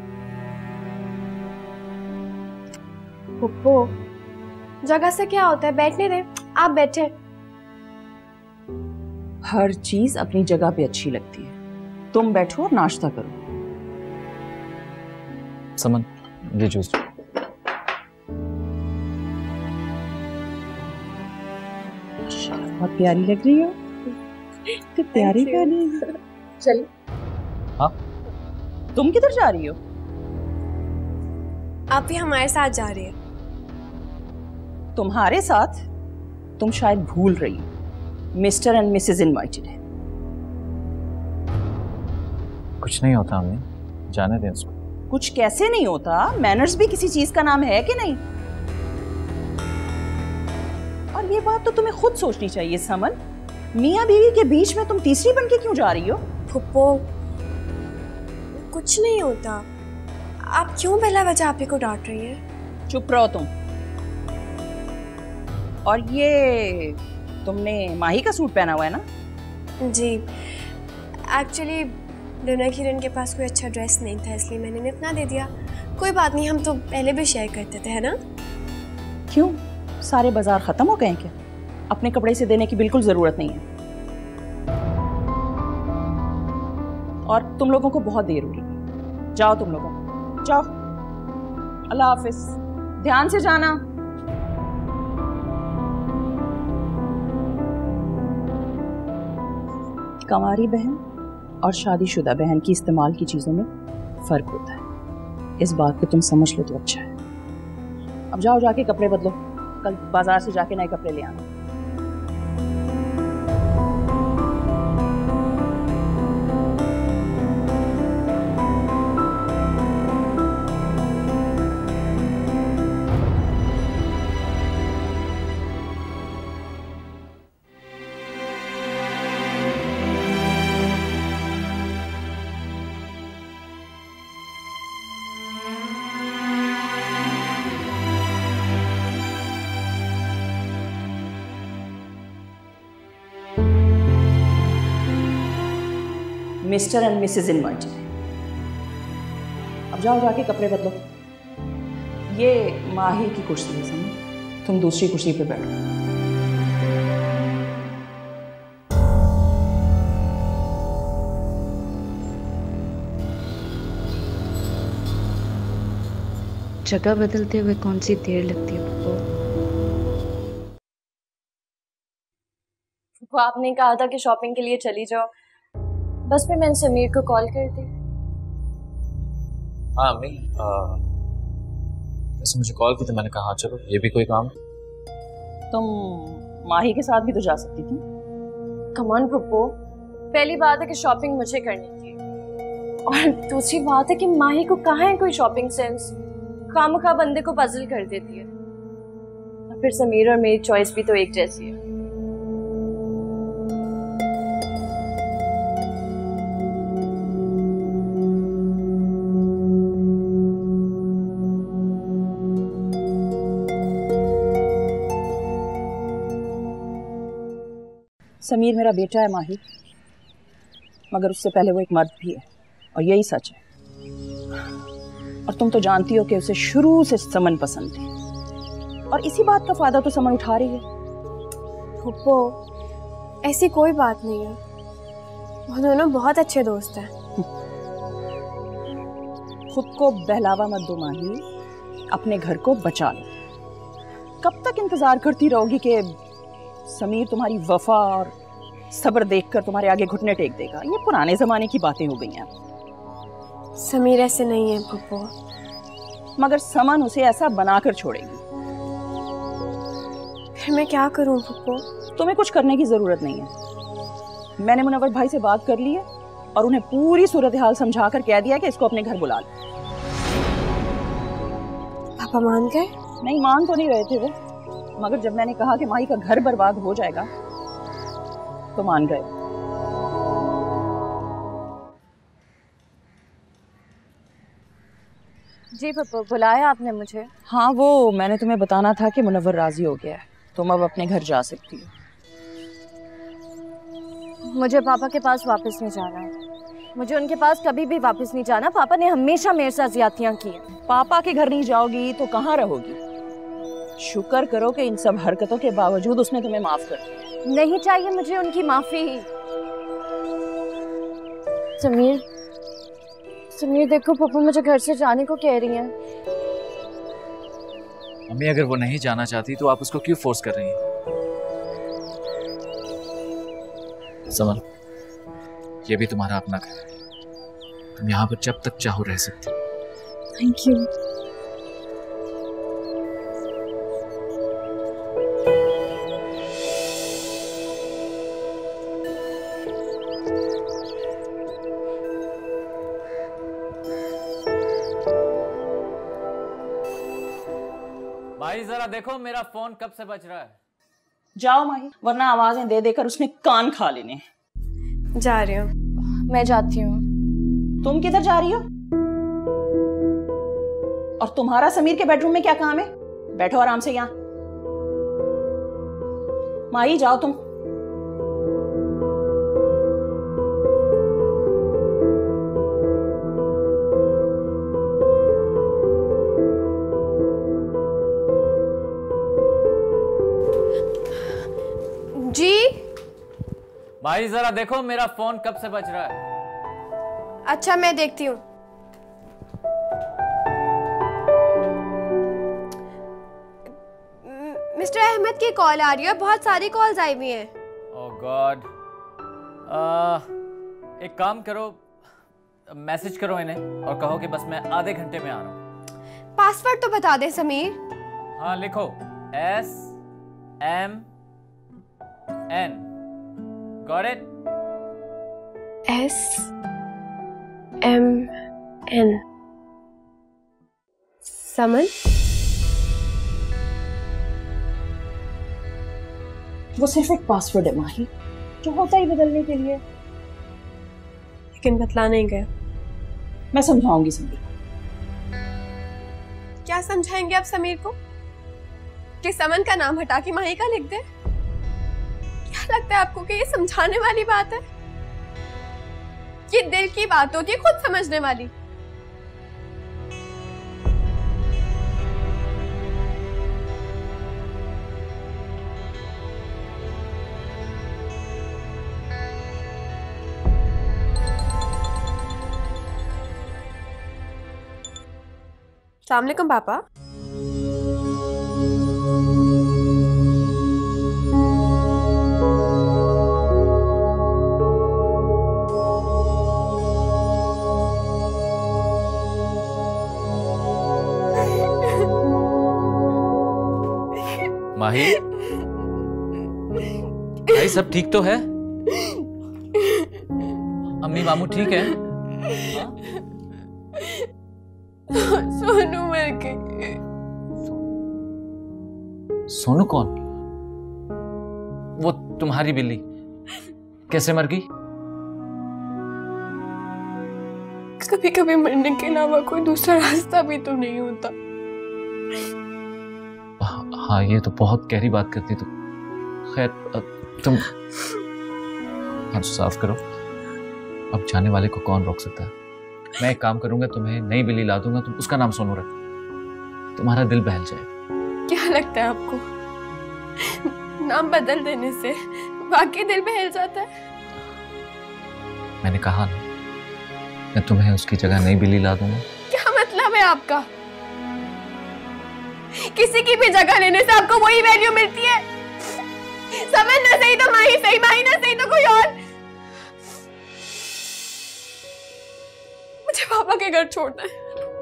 पुप्पो, जगह से क्या होता है, बैठने दे, आप बैठे। हर चीज अपनी जगह पे अच्छी लगती है। तुम बैठो और नाश्ता करो। समन, ये जूस। माशाल्लाह बहुत प्यारी लग रही हो। तो प्यारी प्यारी। चलिए। हाँ तुम किधर जा रही हो? आप भी हमारे साथ जा रही है। तुम्हारे साथ? तुम शायद भूल रही हो, मिस्टर एंड मिसेज इनवाइटेड है। कुछ नहीं होता अम्मी, जाने दें उसको। कुछ कैसे नहीं होता? मैनर्स भी किसी चीज का नाम है कि नहीं? और ये बात तो तुम्हें खुद सोचनी चाहिए समन, मियाँ बीवी के बीच में तुम तीसरी बन के क्यों जा रही हो? फुप्पो कुछ नहीं होता, आप क्यों बिला वजह आपी को डांट रही हैं? चुप रहो तुम। और ये तुमने माही का सूट पहना हुआ है ना? जी, एक्चुअली डिनर की रन के पास कोई अच्छा ड्रेस नहीं था, इसलिए मैंने इन्हें अपना दे दिया। कोई बात नहीं, हम तो पहले भी शेयर करते थे, है ना? क्यों, सारे बाजार खत्म हो गए हैं क्या? अपने कपड़े से देने की बिल्कुल जरूरत नहीं है। और तुम लोगों को बहुत देर हो रही है, जाओ तुम लोगों, जाओ। अल्लाह हाफिज, ध्यान से जाना। कंवारी बहन और शादीशुदा बहन की इस्तेमाल की चीजों में फर्क होता है, इस बात को तुम समझ लो तो अच्छा है। अब जाओ जाके कपड़े बदलो, कल बाजार से जाके नए कपड़े ले आना। मिस्टर एंड मिसेज इनवाइटेड है। अब जाओ जाके कपड़े बदलो। ये माही की कुर्सी है समझ, तुम दूसरी कुर्सी पे बैठो। जगह बदलते हुए कौन सी देर लगती है पप्पू? आपने कहा था कि शॉपिंग के लिए चली जाओ, बस फिर मैंने समीर को कॉल कर दी। हाँ अम्मी, वैसे मुझे कॉल की तो मैंने कहा चलो, ये भी कोई काम है। तुम माही के साथ भी तो जा सकती थी। कम ऑन पप्पू, पहली बात है कि शॉपिंग मुझे करनी थी, और दूसरी बात है कि माही को कहाँ है कोई शॉपिंग सेंस, खामखा बंदे को पजल कर देती है। और फिर समीर और मेरी चॉइस भी तो एक जैसी है। समीर मेरा बेटा है माही, मगर उससे पहले वो एक मर्द भी है, और यही सच है। और तुम तो जानती हो कि उसे शुरू से समन पसंद थी, और इसी बात का फायदा तो समन उठा रही है। फुप्पो ऐसी कोई बात नहीं है, वो दोनों बहुत अच्छे दोस्त हैं। खुद को बहलावा मत दो माही, अपने घर को बचा लो। कब तक इंतजार करती रहोगी कि समीर तुम्हारी वफा और सब्र देखकर तुम्हारे आगे घुटने टेक देगा? ये पुराने जमाने की बातें हो गई हैं। समीर ऐसे नहीं है फुप्पो। मगर समन उसे ऐसा बनाकर छोड़ेगी। फिर मैं क्या करूं फुप्पो? तुम्हें कुछ करने की जरूरत नहीं है। मैंने मुनव्वर भाई से बात कर ली है और उन्हें पूरी सूरत हाल समझाकर कह दिया कि इसको अपने घर बुला लो। पापा मान गए? नहीं, मान तो नहीं रहे थे वो, मगर जब मैंने कहा कि माही का घर बर्बाद हो जाएगा तो मान गए। जी पप्पू, बुलाया आपने मुझे? हाँ, वो मैंने तुम्हें बताना था कि मुनव्वर राजी हो गया है, तुम अब अपने घर जा सकती हो। मुझे पापा के पास वापस नहीं जाना है, मुझे उनके पास कभी भी वापस नहीं जाना। पापा ने हमेशा मेरे साथ ज्यादतियां की। पापा के घर नहीं जाओगी तो कहाँ रहोगी? शुक्र करो कि इन सब हरकतों के बावजूद उसने तुम्हें माफ कर दिया। नहीं चाहिए मुझे उनकी माफी। समीर, समीर देखो, पप्पू मुझे घर से जाने को कह रही हैं। अम्मी अगर वो नहीं जाना चाहती तो आप उसको क्यों फोर्स कर रही हैं? समर, ये भी तुम्हारा अपना घर है। तुम यहाँ पर जब तक चाहो रह सकती हो। Thank you. भाई जरा देखो मेरा फोन कब से बज रहा है। जाओ माही, वरना आवाजें दे देकर उसने कान खा लेने। जा रही हूँ। मैं जाती हूँ। तुम किधर जा रही हो? और तुम्हारा समीर के बेडरूम में क्या काम है? बैठो आराम से यहाँ। माही जाओ तुम। जी भाई जरा देखो मेरा फोन कब से बज रहा है। अच्छा, मैं देखती हूँ। मिस्टर अहमद की कॉल आ रही है, बहुत सारी कॉल्स आई हुई हैं। Oh God. एक काम करो, मैसेज करो इन्हें और कहो कि बस मैं आधे घंटे में आ रहा हूँ। पासवर्ड तो बता दे समीर। हाँ लिखो SMN। Got it? SMN। समन? वो सिर्फ एक पासवर्ड है माही, जो होता ही बदलने के लिए। लेकिन बतला नहीं गया। मैं समझाऊंगी समीर। क्या समझाएंगे आप समीर को? कि समन का नाम हटा के माही का लिख दे? क्या लगता है आपको कि ये समझाने वाली बात है? ये दिल की बात होती है, खुद समझने वाली। अस्सलाम वालेकुम पापा। माही, भाई सब ठीक तो है? अम्मी मामू ठीक है? सोनू मर गई। सोनू कौन? वो तुम्हारी बिल्ली कैसे मर गई? कभी कभी मरने के अलावा कोई दूसरा रास्ता भी तो नहीं होता। हाँ, ये तो बहुत गहरी बात करती तू। खैर, तुम हाथ साफ करो। अब जाने वाले को कौन रोक सकता है? मैं एक काम करूंगा, तुम्हें नई बिल्ली ला दूंगा, तुम उसका नाम सोनू रख। तुम्हारा दिल बहल जाए। क्या लगता है आपको, नाम बदल देने से वाकई दिल बहल जाता है? मैंने कहा ना, मैं तुम्हें उसकी जगह नई बिल्ली ला दूंगा। क्या मतलब है आपका? किसी की भी जगह लेने से आपको वही वैल्यू मिलती है? समझ ना सही तो माही सही, माही ना सही तो कोई और। मुझे पापा के घर छोड़ना है।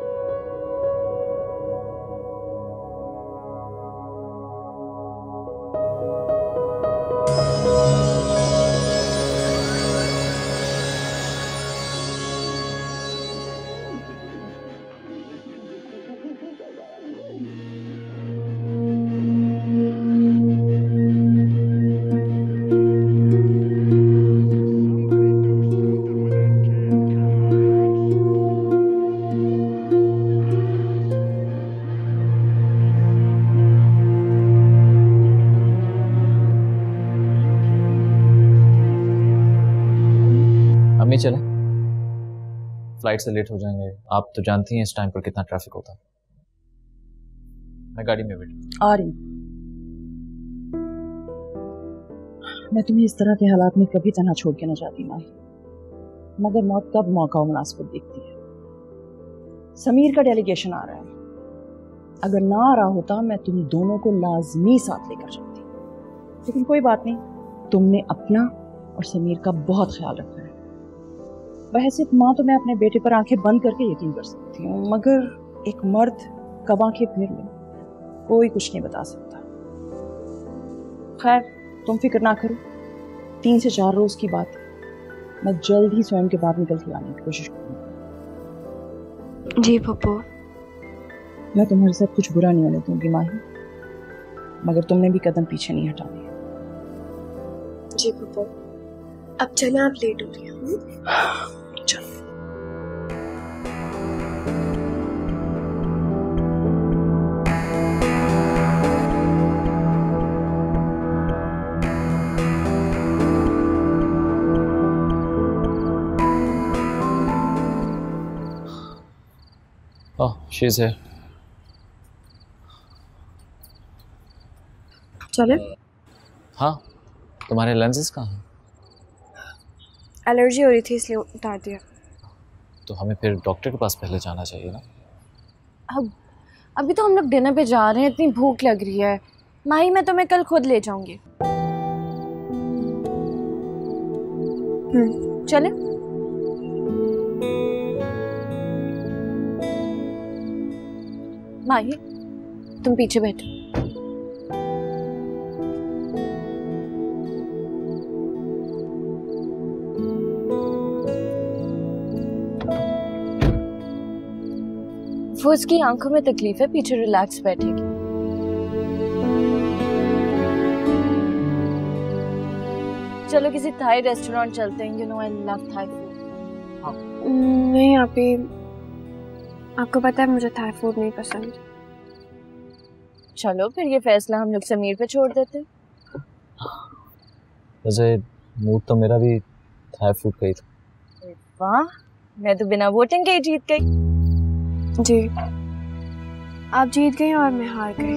चले, फ्लाइट से लेट हो जाएंगे। आप तो जानती हैं इस टाइम पर कितना ट्रैफिक होता है। मैं गाड़ी में बैठ आ रही। मैं तुम्हें इस तरह के हालात में कभी तना छोड़ के न जाती माही, मगर मौत कब मौका और मुनासिबत देखती है। समीर का डेलीगेशन आ रहा है, अगर ना आ रहा होता मैं तुम दोनों को लाजमी साथ लेकर जाती, लेकिन कोई बात नहीं, तुमने अपना और समीर का बहुत ख्याल रखना है। वैसे माँ तो मैं अपने बेटे पर आंखें बंद करके यकीन कर सकती हूँ, मगर एक मर्द कब आंखें फेर ले कोई कुछ नहीं बता सकता। खैर तुम फिक्र ना करो, 3 से 4 रोज की बात है, मैं जल्द ही स्वयं के बाद निकल के आने की कोशिश करूँगी। जी पप्पू। मैं तुम्हारे साथ कुछ बुरा नहीं होने दूंगी माही, मगर तुमने भी कदम पीछे नहीं हटाने। जी पप्पू, अब चलें, आप लेट हो रही हैं। चलो। Oh, she's here. चले? हाँ, तुम्हारे लेंसेज कहाँ हैं? एलर्जी हो रही थी इसलिए उतार दिया। तो हमें फिर डॉक्टर के पास पहले जाना चाहिए ना। अब अभी तो हम लोग डिनर पे जा रहे हैं, इतनी भूख लग रही है। माही मैं तुम्हें कल खुद ले जाऊंगी। चले? माही तुम पीछे बैठो। वो उसकी आंखों में तकलीफ है, पीछे रिलैक्स बैठेगी। चलो किसी थाई रेस्टोरेंट चलते हैं, you know I love Thai food. नहीं आपी, आपको पता है मुझे थाई फूड नहीं पसंद। चलो फिर ये फैसला हम लोग समीर पे छोड़ देते हैं। वैसे मूड तो मेरा भी थाई फूड का ही था। वाह, मैं तो बिना वोटिंग के ही जीत गई। जी, आप जीत गई और मैं हार गई।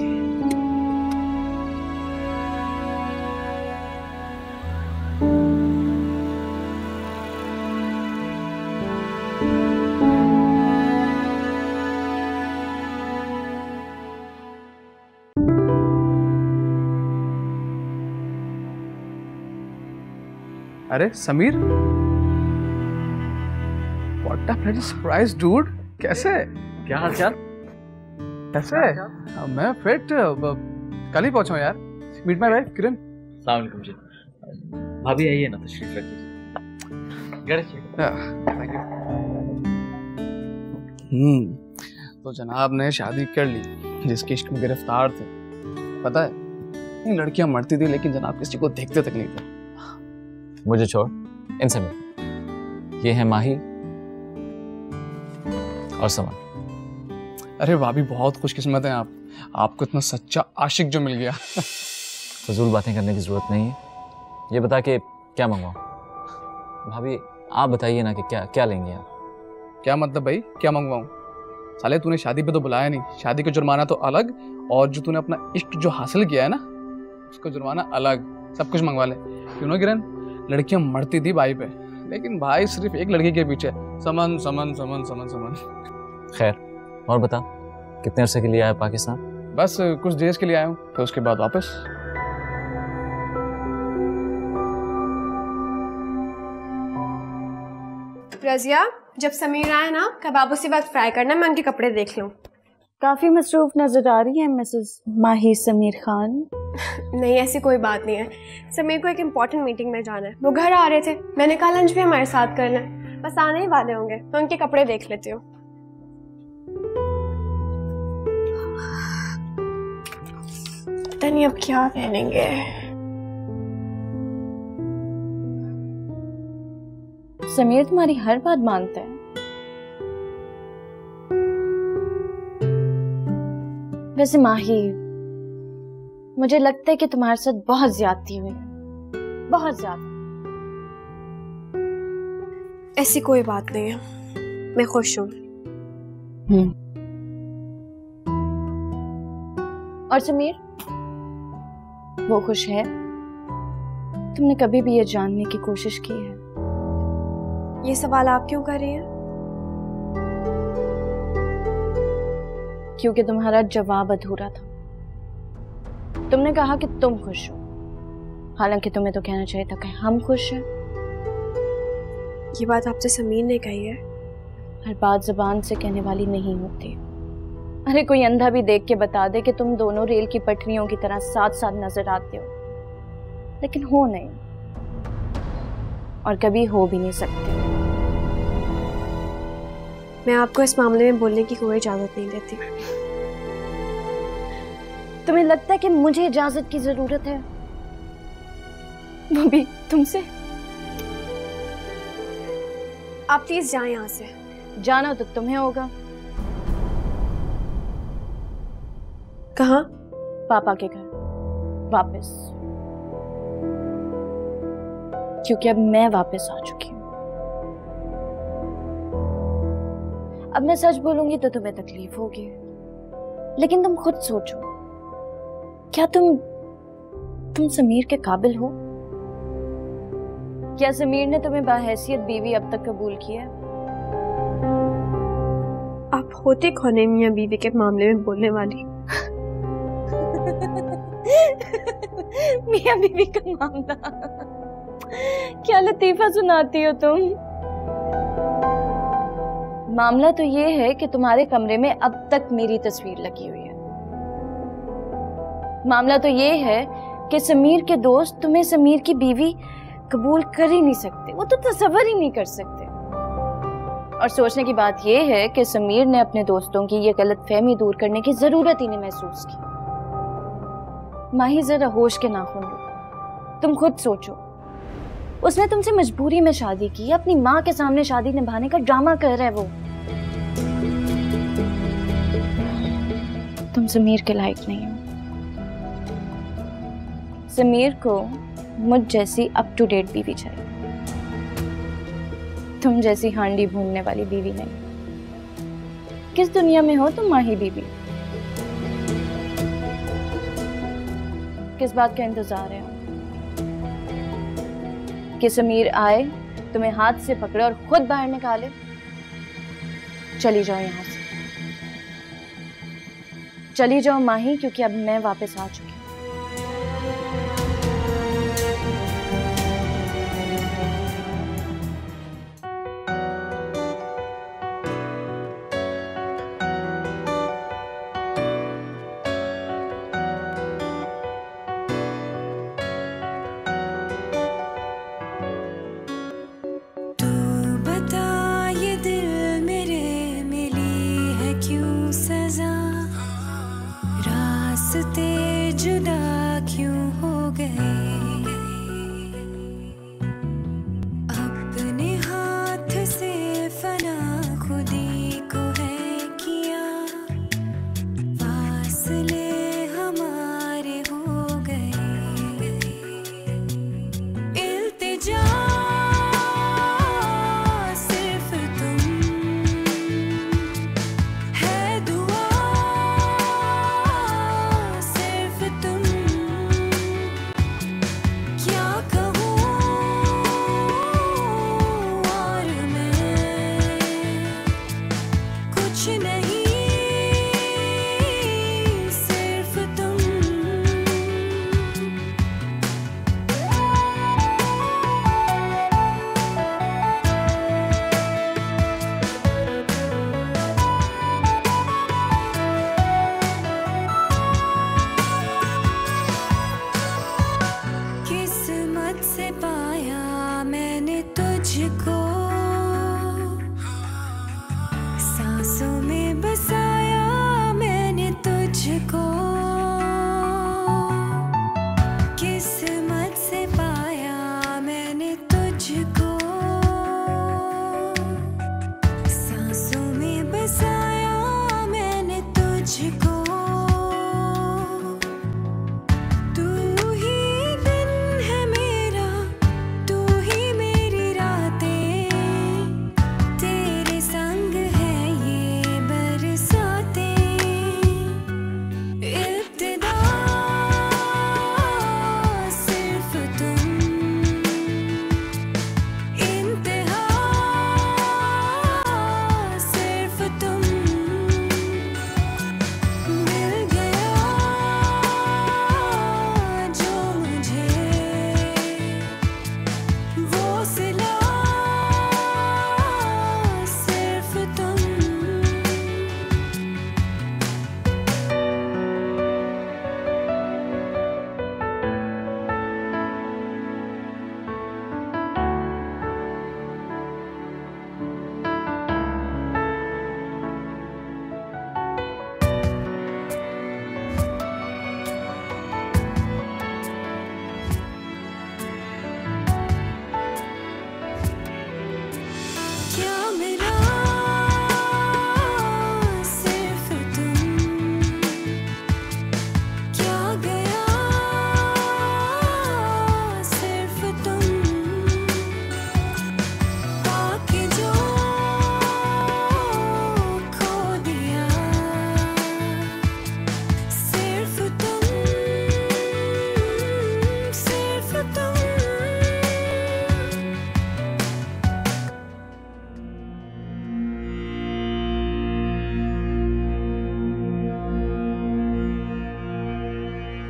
अरे Sameer, what a bloody surprise dude. कैसे? क्या हाल चाल? कैसे? मैं फिट, कल ही पहुंचा हूं यार। Meet my wife Kiran. अस्सलाम वालेकुम जी। भाभी आइए ना, तशरीफ रखिए। Thank you. तो जनाब ने शादी कर ली, जिसके इश्क में गिरफ्तार थे। पता है, नहीं लड़कियां मरती थी लेकिन जनाब किसी को देखते तक नहीं थे। मुझे छोड़, इनसे मिल। ये है माही और समान। अरे भाभी बहुत खुशकिस्मत हैं आप, आपको इतना सच्चा आशिक जो मिल गया। फजूल बातें करने की जरूरत नहीं है। ये बता के क्या मंगवाऊं? भाभी आप बताइए ना कि क्या क्या लेंगे आप? क्या मतलब भाई, क्या मंगवाऊं? साले तूने शादी पे तो बुलाया नहीं, शादी का जुर्माना तो अलग, और जो तूने अपना इश्क जो हासिल किया है ना, उसका जुर्माना अलग। सब कुछ मंगवा ले। क्यों ना किरण, लड़कियां मरती थी भाई पे, लेकिन भाई सिर्फ एक लड़की के पीछे, समन समन समन समन समन। खैर और बता, कितने अरसे के लिए आया पाकिस्तान? बस कुछ देर के लिए आया हूँ, फिर उसके बाद वापस। रजिया, जब समीर आए ना कबाब उसी वक्त फ्राई करना, मैं उनके कपड़े देख लूँ। काफी मसरूफ नजर आ रही है मिसेस माही समीर खान। नहीं ऐसी कोई बात नहीं है, समीर को एक इम्पोर्टेंट मीटिंग में जाना है, वो घर आ रहे थे, मैंने कहा लंच भी हमारे साथ करना है, बस आने ही वाले होंगे, मैं उनके कपड़े देख लेती हूँ। पता नहीं अब क्या पहनेंगे। समीर तुम्हारी हर बात मानता है। वैसे माही, मुझे लगता है कि तुम्हारे साथ बहुत ज्यादती हुई है, बहुत ज्यादा। ऐसी कोई बात नहीं है, मैं खुश हूँ। और समीर, वो खुश है? तुमने कभी भी ये जानने की कोशिश की है? ये सवाल आप क्यों कर रही हैं? क्योंकि तुम्हारा जवाब अधूरा था। तुमने कहा कि तुम खुश हो, हालांकि तुम्हें तो कहना चाहिए था कि हम खुश हैं। ये बात आपसे समीर ने कही है? हर बात जुबान से कहने वाली नहीं होती। अरे कोई अंधा भी देख के बता दे कि तुम दोनों रेल की पटरियों की तरह साथ साथ नजर आते हो, लेकिन हो नहीं और कभी हो भी नहीं सकते। मैं आपको इस मामले में बोलने की कोई इजाजत नहीं देती। तुम्हें लगता है कि मुझे इजाजत की जरूरत है, वो भी तुमसे? आप प्लीज जाएं यहाँ से। जाना तो तुम्हें होगा। कहाँ? पापा के घर वापस, क्योंकि अब मैं वापस आ चुकी हूँ। अब मैं सच बोलूंगी तो तुम्हें तकलीफ होगी, लेकिन तुम खुद सोचो, क्या तुम समीर के काबिल हो? क्या समीर ने तुम्हें बाहैसियत बीवी अब तक कबूल किया? आप होते कौन है मियां बीवी के मामले में बोलने वाली? मियां बीवी का मामला? क्या लतीफा सुनाती हो तुम। मामला तो ये है कि तुम्हारे कमरे में अब तक मेरी तस्वीर लगी हुई है। मामला तो ये है कि समीर के दोस्त तुम्हें समीर की बीवी कबूल कर ही नहीं सकते, वो तो तसव्वुर ही नहीं कर सकते। और सोचने की बात ये है कि समीर ने अपने दोस्तों की ये गलतफहमी दूर करने की जरूरत ही नहीं महसूस की। माही जरा होश के नाखून लो, तुम खुद सोचो, उसने तुमसे मजबूरी में शादी की, अपनी माँ के सामने शादी निभाने का ड्रामा कर रहा है वो। तुम समीर के लायक नहीं हो। समीर को मुझ जैसी अप टू डेट बीवी चाहिए, तुम जैसी हांडी भूनने वाली बीवी नहीं। किस दुनिया में हो तुम माही बीवी? किस बात का इंतजार है कि समीर आए, तुम्हें हाथ से पकड़े और खुद बाहर निकाले? चली जाओ यहां से, चली जाओ माही, क्योंकि अब मैं वापस आ चुकी हूँ। तुम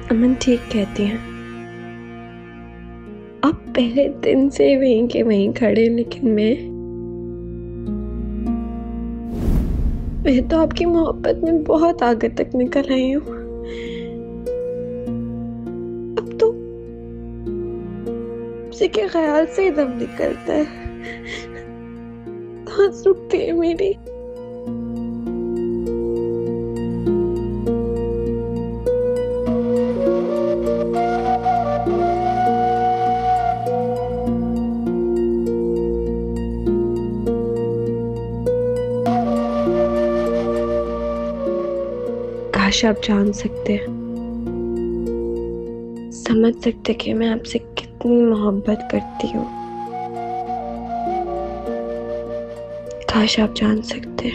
अमन ठीक कहती हैं। अब पहले दिन से वहीं के वहीं खड़े, लेकिन मैं तो आपकी मोहब्बत में बहुत आगे तक निकल आई हूँ। अब तो उसी के ख्याल से ही दम निकलता है, सांस रुकती है मेरी। काश आप जान सकते, समझ सकते कि मैं आपसे कितनी मोहब्बत करती हूँ। काश आप जान सकते।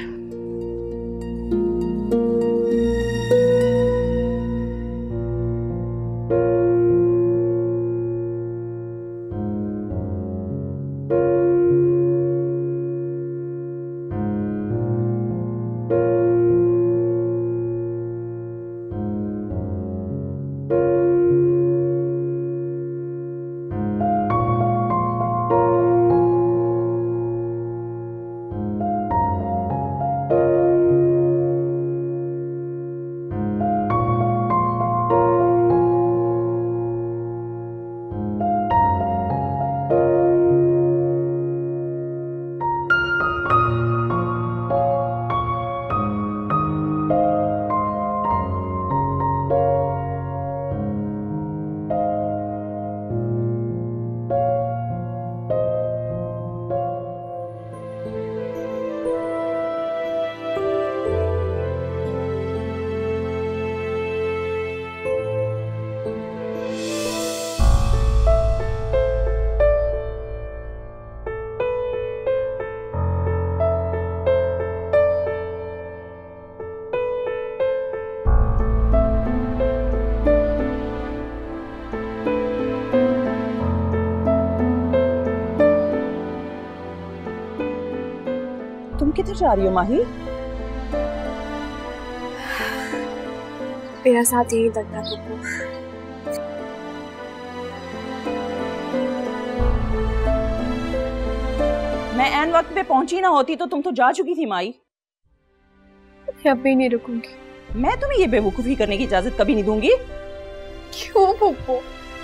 किधर जा रही हो माही? मेरा साथ यहीं तक था पप्पू। मैं ऐन वक्त पे पहुंची ना होती तो तुम तो जा चुकी थी माई। मैं अब भी नहीं रुकूंगी। मैं तुम्हें ये बेवकूफी करने की इजाजत कभी नहीं दूंगी। क्यों पप्पू?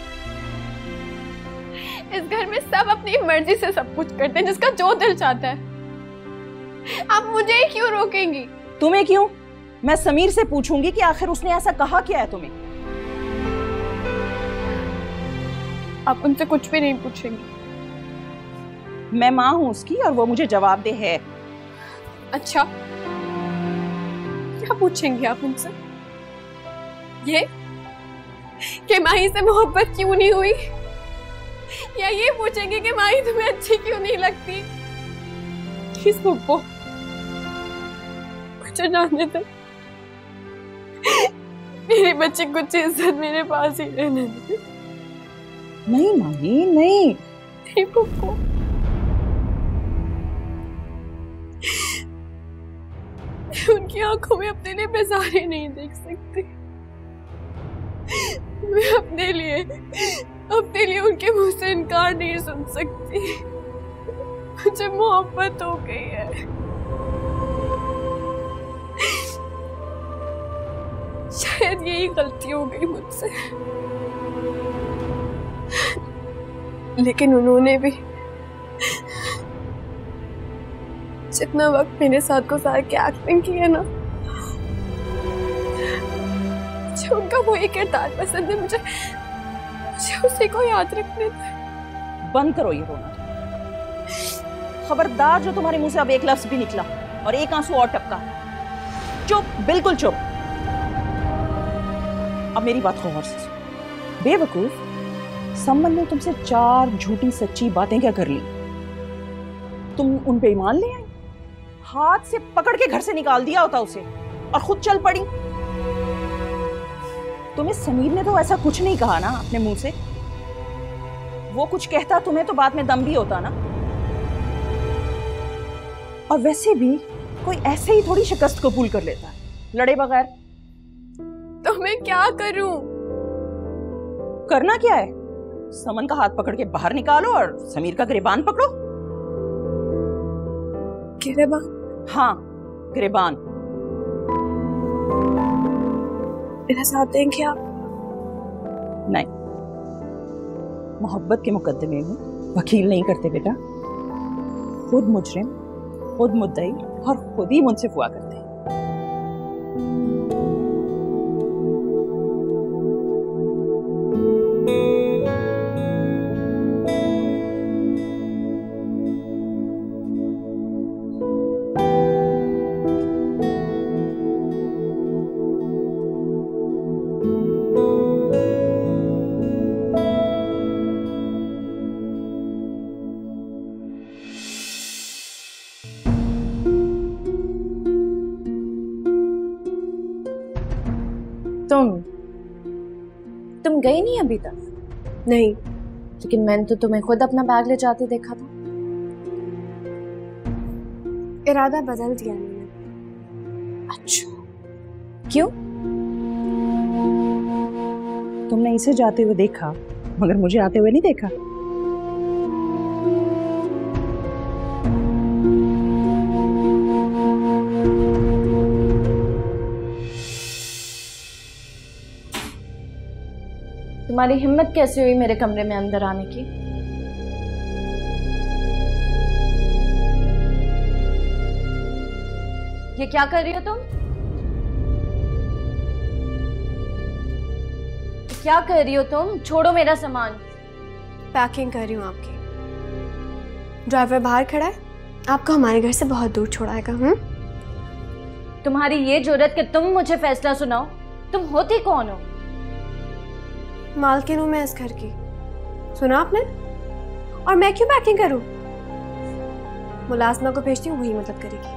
इस घर में सब अपनी मर्जी से सब कुछ करते हैं, जिसका जो दिल चाहता है। आप मुझे क्यों रोकेंगी? तुम्हें क्यों? मैं समीर से पूछूंगी कि आखिर उसने ऐसा कहा क्या है तुम्हें। आप उनसे कुछ भी नहीं पूछेंगी? मैं माँ हूं उसकी और वो मुझे जवाब दे है। अच्छा, क्या पूछेंगी आप उनसे? ये कि माही से मोहब्बत क्यों नहीं हुई, या ये पूछेंगे कि माही तुम्हें अच्छी क्यों नहीं लगती? प्लीज पप्पू, मुझे जाने दो। मेरी बच्ची कुछ इज्जत मेरे पास ही रहने दे। नहीं माही, नहीं। नहीं पप्पू, उनकी आंखों में अपने लिए बेजारी नहीं देख सकती। मैं अपने लिए उनके मुंह से इनकार नहीं सुन सकती। मुझे मोहब्बत हो गई है। शायद यही गलती हो गई मुझसे, लेकिन उन्होंने भी जितना वक्त मेरे साथ गुजार के एक्टिंग की है ना, मुझे उनका वही किरदार पसंद है। मुझे उसी को याद रखने दे। बंद करो ये रोना। खबरदार जो तुम्हारे मुंह से अब एक लफ्ज भी निकला और एक आंसू और टपका। चुप, बिल्कुल चुप। अब मेरी बात गौर से सुनो। बेवकूफ, सम्मन ने तुमसे 4 झूठी सच्ची बातें क्या कर ली? तुम उन पे ईमान ले आई, हाथ से पकड़ के घर से निकाल दिया होता उसे, और खुद चल पड़ी। तुम्हें समीर ने तो ऐसा कुछ नहीं कहा ना अपने मुंह से। वो कुछ कहता तुम्हें तो बाद में दम भी होता ना। और वैसे भी कोई ऐसे ही थोड़ी शिकस्त कबूल कर लेता है लड़े बगैर। तो मैं क्या करूं? करना क्या है? समन का हाथ पकड़ के बाहर निकालो और समीर का गिरेबान पकड़ो। गिरेबान? हाँ, गिरेबान। मेरा साथ देंगे आप? नहीं, मोहब्बत के मुकदमे में वकील नहीं करते बेटा। खुद मुजरिम, खुद मुद्दई और खुद ही मुंसिफ हुआ करते हैं। तुम गई नहीं अभी तक? नहीं। लेकिन मैंने तो तुम्हें खुद अपना बैग ले जाते देखा था। इरादा बदल दिया मैंने। अच्छा, क्यों? तुमने इसे जाते हुए देखा मगर मुझे आते हुए नहीं देखा। तुम्हारी हिम्मत कैसे हुई मेरे कमरे में अंदर आने की? ये क्या कर रही हो तुम? क्या कर रही हो तुम? छोड़ो मेरा सामान। पैकिंग कर रही हूँ आपकी। ड्राइवर बाहर खड़ा है, आपको हमारे घर से बहुत दूर छोड़ाएगा। तुम्हारी ये जुर्रत कि तुम मुझे फैसला सुनाओ? तुम होती कौन हो? मालकिन हूँ मैं इस घर की, सुना आपने? और मैं क्यों पैकिंग करूँ? मुलाजमा को भेजती हूँ, वही मदद करेगी।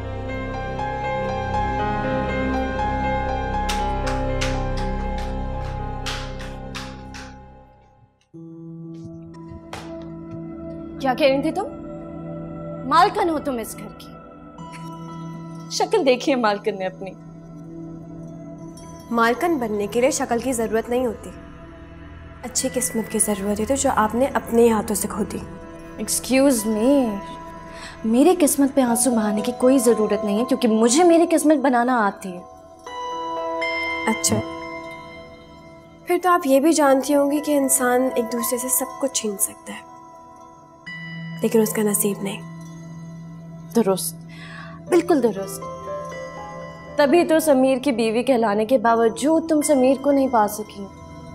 क्या कह रही थी तुम? मालकिन हो तुम इस घर की। शक्ल देखी है मालकिन ने अपनी। मालकिन बनने के लिए शक्ल की जरूरत नहीं होती, अच्छी किस्मत की जरूरत है, तो जो आपने अपने हाथों से खोदी। एक्सक्यूज मी, मेरी किस्मत पे आंसू बहाने की कोई जरूरत नहीं है, क्योंकि मुझे मेरी किस्मत बनाना आती है। अच्छा, फिर तो आप ये भी जानती होंगी कि इंसान एक दूसरे से सब कुछ छीन सकता है, लेकिन उसका नसीब नहीं। दुरुस्त, बिल्कुल दुरुस्त। तभी तो समीर की बीवी कहलाने के बावजूद तुम समीर को नहीं पा सकी।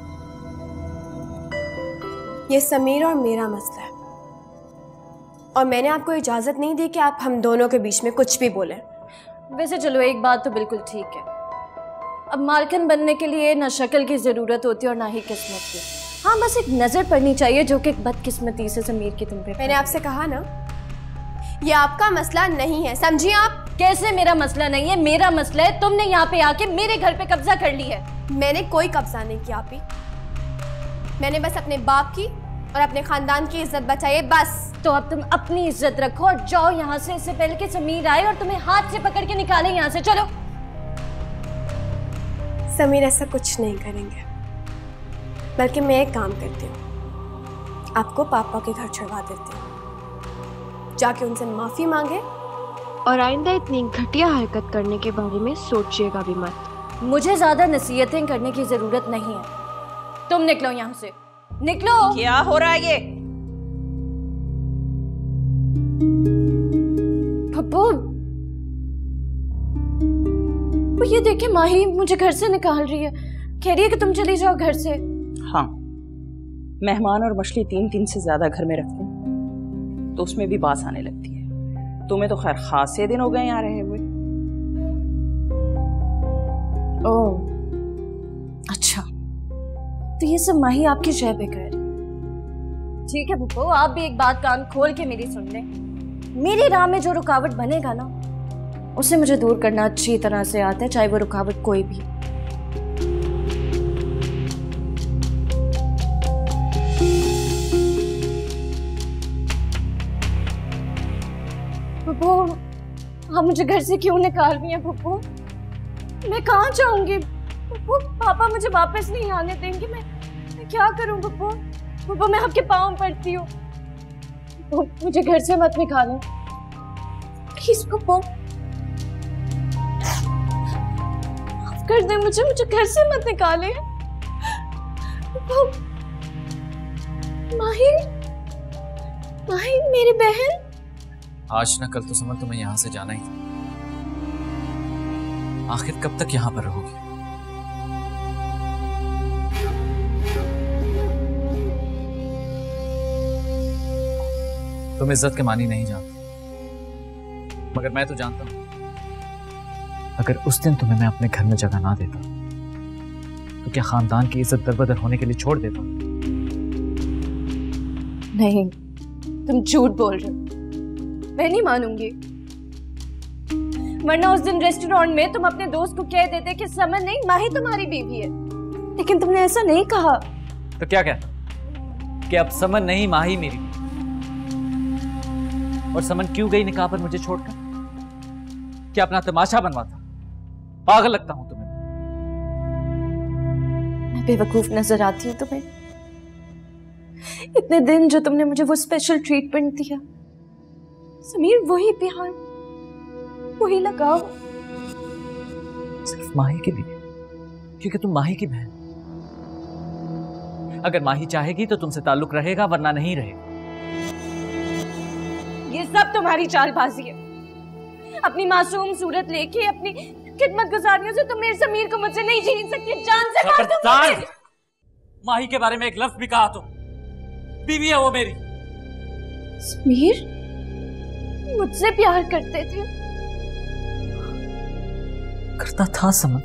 ये समीर और मेरा मसला है, और मैंने आपको इजाजत नहीं दी कि आप हम दोनों के बीच में कुछ भी बोलें। वैसे चलो, एक बात तो बिल्कुल ठीक है, अब मालकिन बनने के लिए ना शक्ल की जरूरत होती और ना ही किस्मत की। हाँ, बस एक नजर पड़नी चाहिए, जो कि एक बदकिस्मती से समीर की तुम पे। मैंने आपसे कहा ना, ये आपका मसला नहीं है, समझिए आप। कैसे मेरा मसला नहीं है? मेरा मसला है। तुमने यहाँ पे आके मेरे घर पे कब्जा कर ली है। मैंने कोई कब्जा नहीं किया आपी, मैंने बस अपने बाप की और अपने खानदान की इज्जत बचाई है, बस। तो अब तुम अपनी इज्जत रखो और जाओ यहाँ से, इससे पहले कि समीर आए और तुम्हें हाथ से पकड़ के निकाले यहाँ से। चलो। समीर ऐसा कुछ नहीं करेंगे, बल्कि मैं एक काम करती हूँ, आपको पापा के घर छुड़वा देती हूँ, जाके उनसे माफी मांगे, और आइंदा इतनी घटिया हरकत करने के बारे में सोचिएगा भी मत। मुझे ज्यादा नसीहतें करने की जरूरत नहीं है, तुम निकलो यहाँ से, निकलो। क्या हो रहा है ये? पप्पू, ये देखिए, माही मुझे घर से निकाल रही है, कह रही है कि तुम चली जाओ घर से। हाँ, मेहमान और मछली 3 से ज्यादा घर में रखते हैं तो उसमें भी बास आने लगती है। तुम्हें तो खैर खासे दिन हो गए यहाँ रहे हुए। ओह, अच्छा, तो ये सब माही आपकी जय पे कर रही है। ठीक है पप्पू, आप भी एक बात कान खोल के मेरी सुन लें। मेरी राह में जो रुकावट बनेगा ना, उसे मुझे दूर करना अच्छी तरह से आता है, चाहे वो रुकावट कोई भी। पप्पू, आप मुझे घर से क्यों निकाल रही हैं पप्पू? मैं कहाँ जाऊंगी? पप्पू, पापा मुझे वापस नहीं आने देंगे। मैं मैं क्या करूं पप्पू? पप्पू मैं आपके पाँव पड़ती हूँ, मुझे घर से मत निकालो प्लीज पप्पू, माफ कर दे मुझे घर से मत निकाले। पप्पू, माही मेरी बहन। आज ना कल तो समझ तुम्हें यहाँ से जाना ही था। आखिर कब तक यहाँ पर रहोगी? तुम इज्जत के मानी नहीं जानती, मगर मैं तो जानता हूं। अगर उस दिन तुम्हें मैं अपने घर में जगह ना देता तो क्या खानदान की इज्जत दरबदर होने के लिए छोड़ देता? नहीं, तुम झूठ बोल रहे हो, मैं नहीं मानूंगी। वरना उस दिन रेस्टोरेंट में तुम अपने दोस्त को कह देते कि समन नहीं माही तुम्हारी बीवी है, लेकिन तुमने ऐसा नहीं कहा। तो क्या कहता कि अब समन नहीं माही मेरी? और समन क्यों गई निकाह पर मुझे छोड़कर? क्या अपना तमाशा बनवाता? पागल लगता हूं तुम्हें? मैं बेवकूफ नजर आती हूँ तुम्हें? इतने दिन जो तुमने मुझे वो स्पेशल ट्रीटमेंट दिया समीर, वही प्यार, वही लगाव सिर्फ माही के लिए, क्योंकि तुम माही की बहन। अगर माही चाहेगी तो तुमसे ताल्लुक रहेगा, वरना नहीं रहेगा। ये सब तुम्हारी चालबाजी है। अपनी मासूम सूरत लेके अपनी खिदमतगुजारियों से तुम मेरे समीर को मुझसे नहीं छीन सकती। जान से मार दूंगी। माही के बारे में एक लफ्ज भी कहा तो बीवी है वो मेरी। समीर मुझसे प्यार करते थे? करता था समन,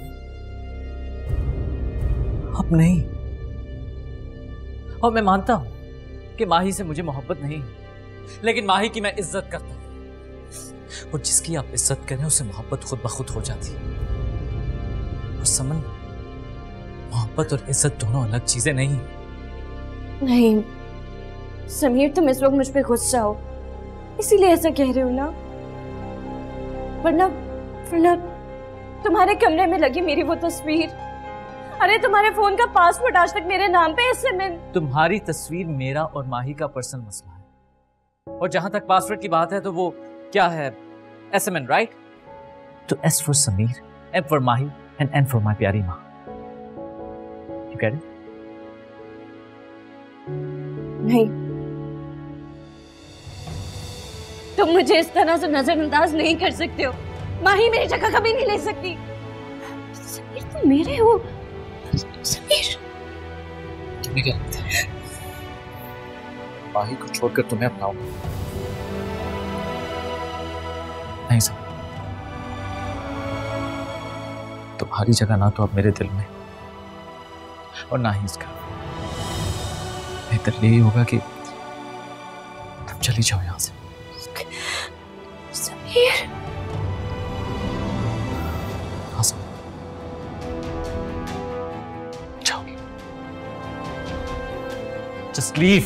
अब नहीं। और मैं मानता हूं कि माही से मुझे मोहब्बत नहीं, लेकिन माही की मैं इज्जत करता हूं। और जिसकी आप इज्जत करें उसे मोहब्बत खुद ब खुद हो जाती है। और समन, मोहब्बत और इज्जत दोनों अलग चीजें नहीं। नहीं समीर, तुम इस वक्त मुझ पे गुस्सा हो इसीलिए ऐसा कह रहे हो ना, वरना तुम्हारे कमरे में लगी मेरी वो तस्वीर, अरे तुम्हारे फोन का पासवर्ड आज तक मेरे नाम पे एसएमएन। तुम्हारी तस्वीर मेरा और माही का पर्सनल मसला है, और जहां तक पासवर्ड की बात है तो वो क्या है, एसएमएन, राइट? तो S for Sameer, M for Mahi and N for my प्यारी माँ। You get it? नहीं, तुम मुझे इस तरह से नजरअंदाज नहीं कर सकते हो। माही मेरी जगह कभी नहीं ले सकती। समीर तुम मेरे हो। समीर, तुम्हें क्या लगता है माही को छोड़कर तुम्हें अपनाऊंगा? नहीं समझ, तुम्हारी जगह ना तो अब मेरे दिल में और ना ही इसका। बेहतर यही होगा कि तुम चली जाओ यहां से। समीर, हाँ समझ, जाओ, जस्ट लीव।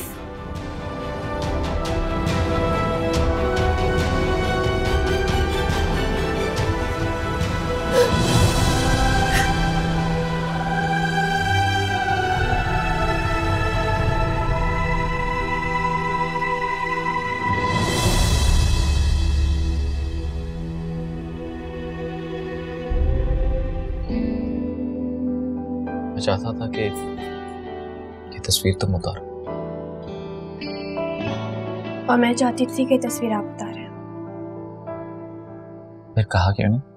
चाहता था कि ये तस्वीर तुम उतारो, और मैं चाहती थी कि तस्वीर आप उतारें। फिर कहा क्यों नहीं?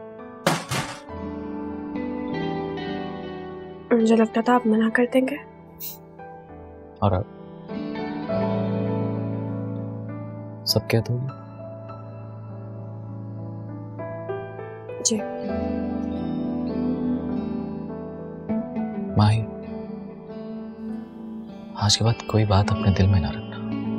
मुझे लगता था आप मना कर देंगे। और अब सब कह दोगे? जी माही, आज के बाद कोई बात अपने दिल में ना रखना।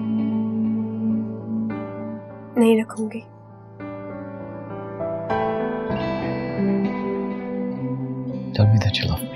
नहीं रखूंगी। Tell me that you love me.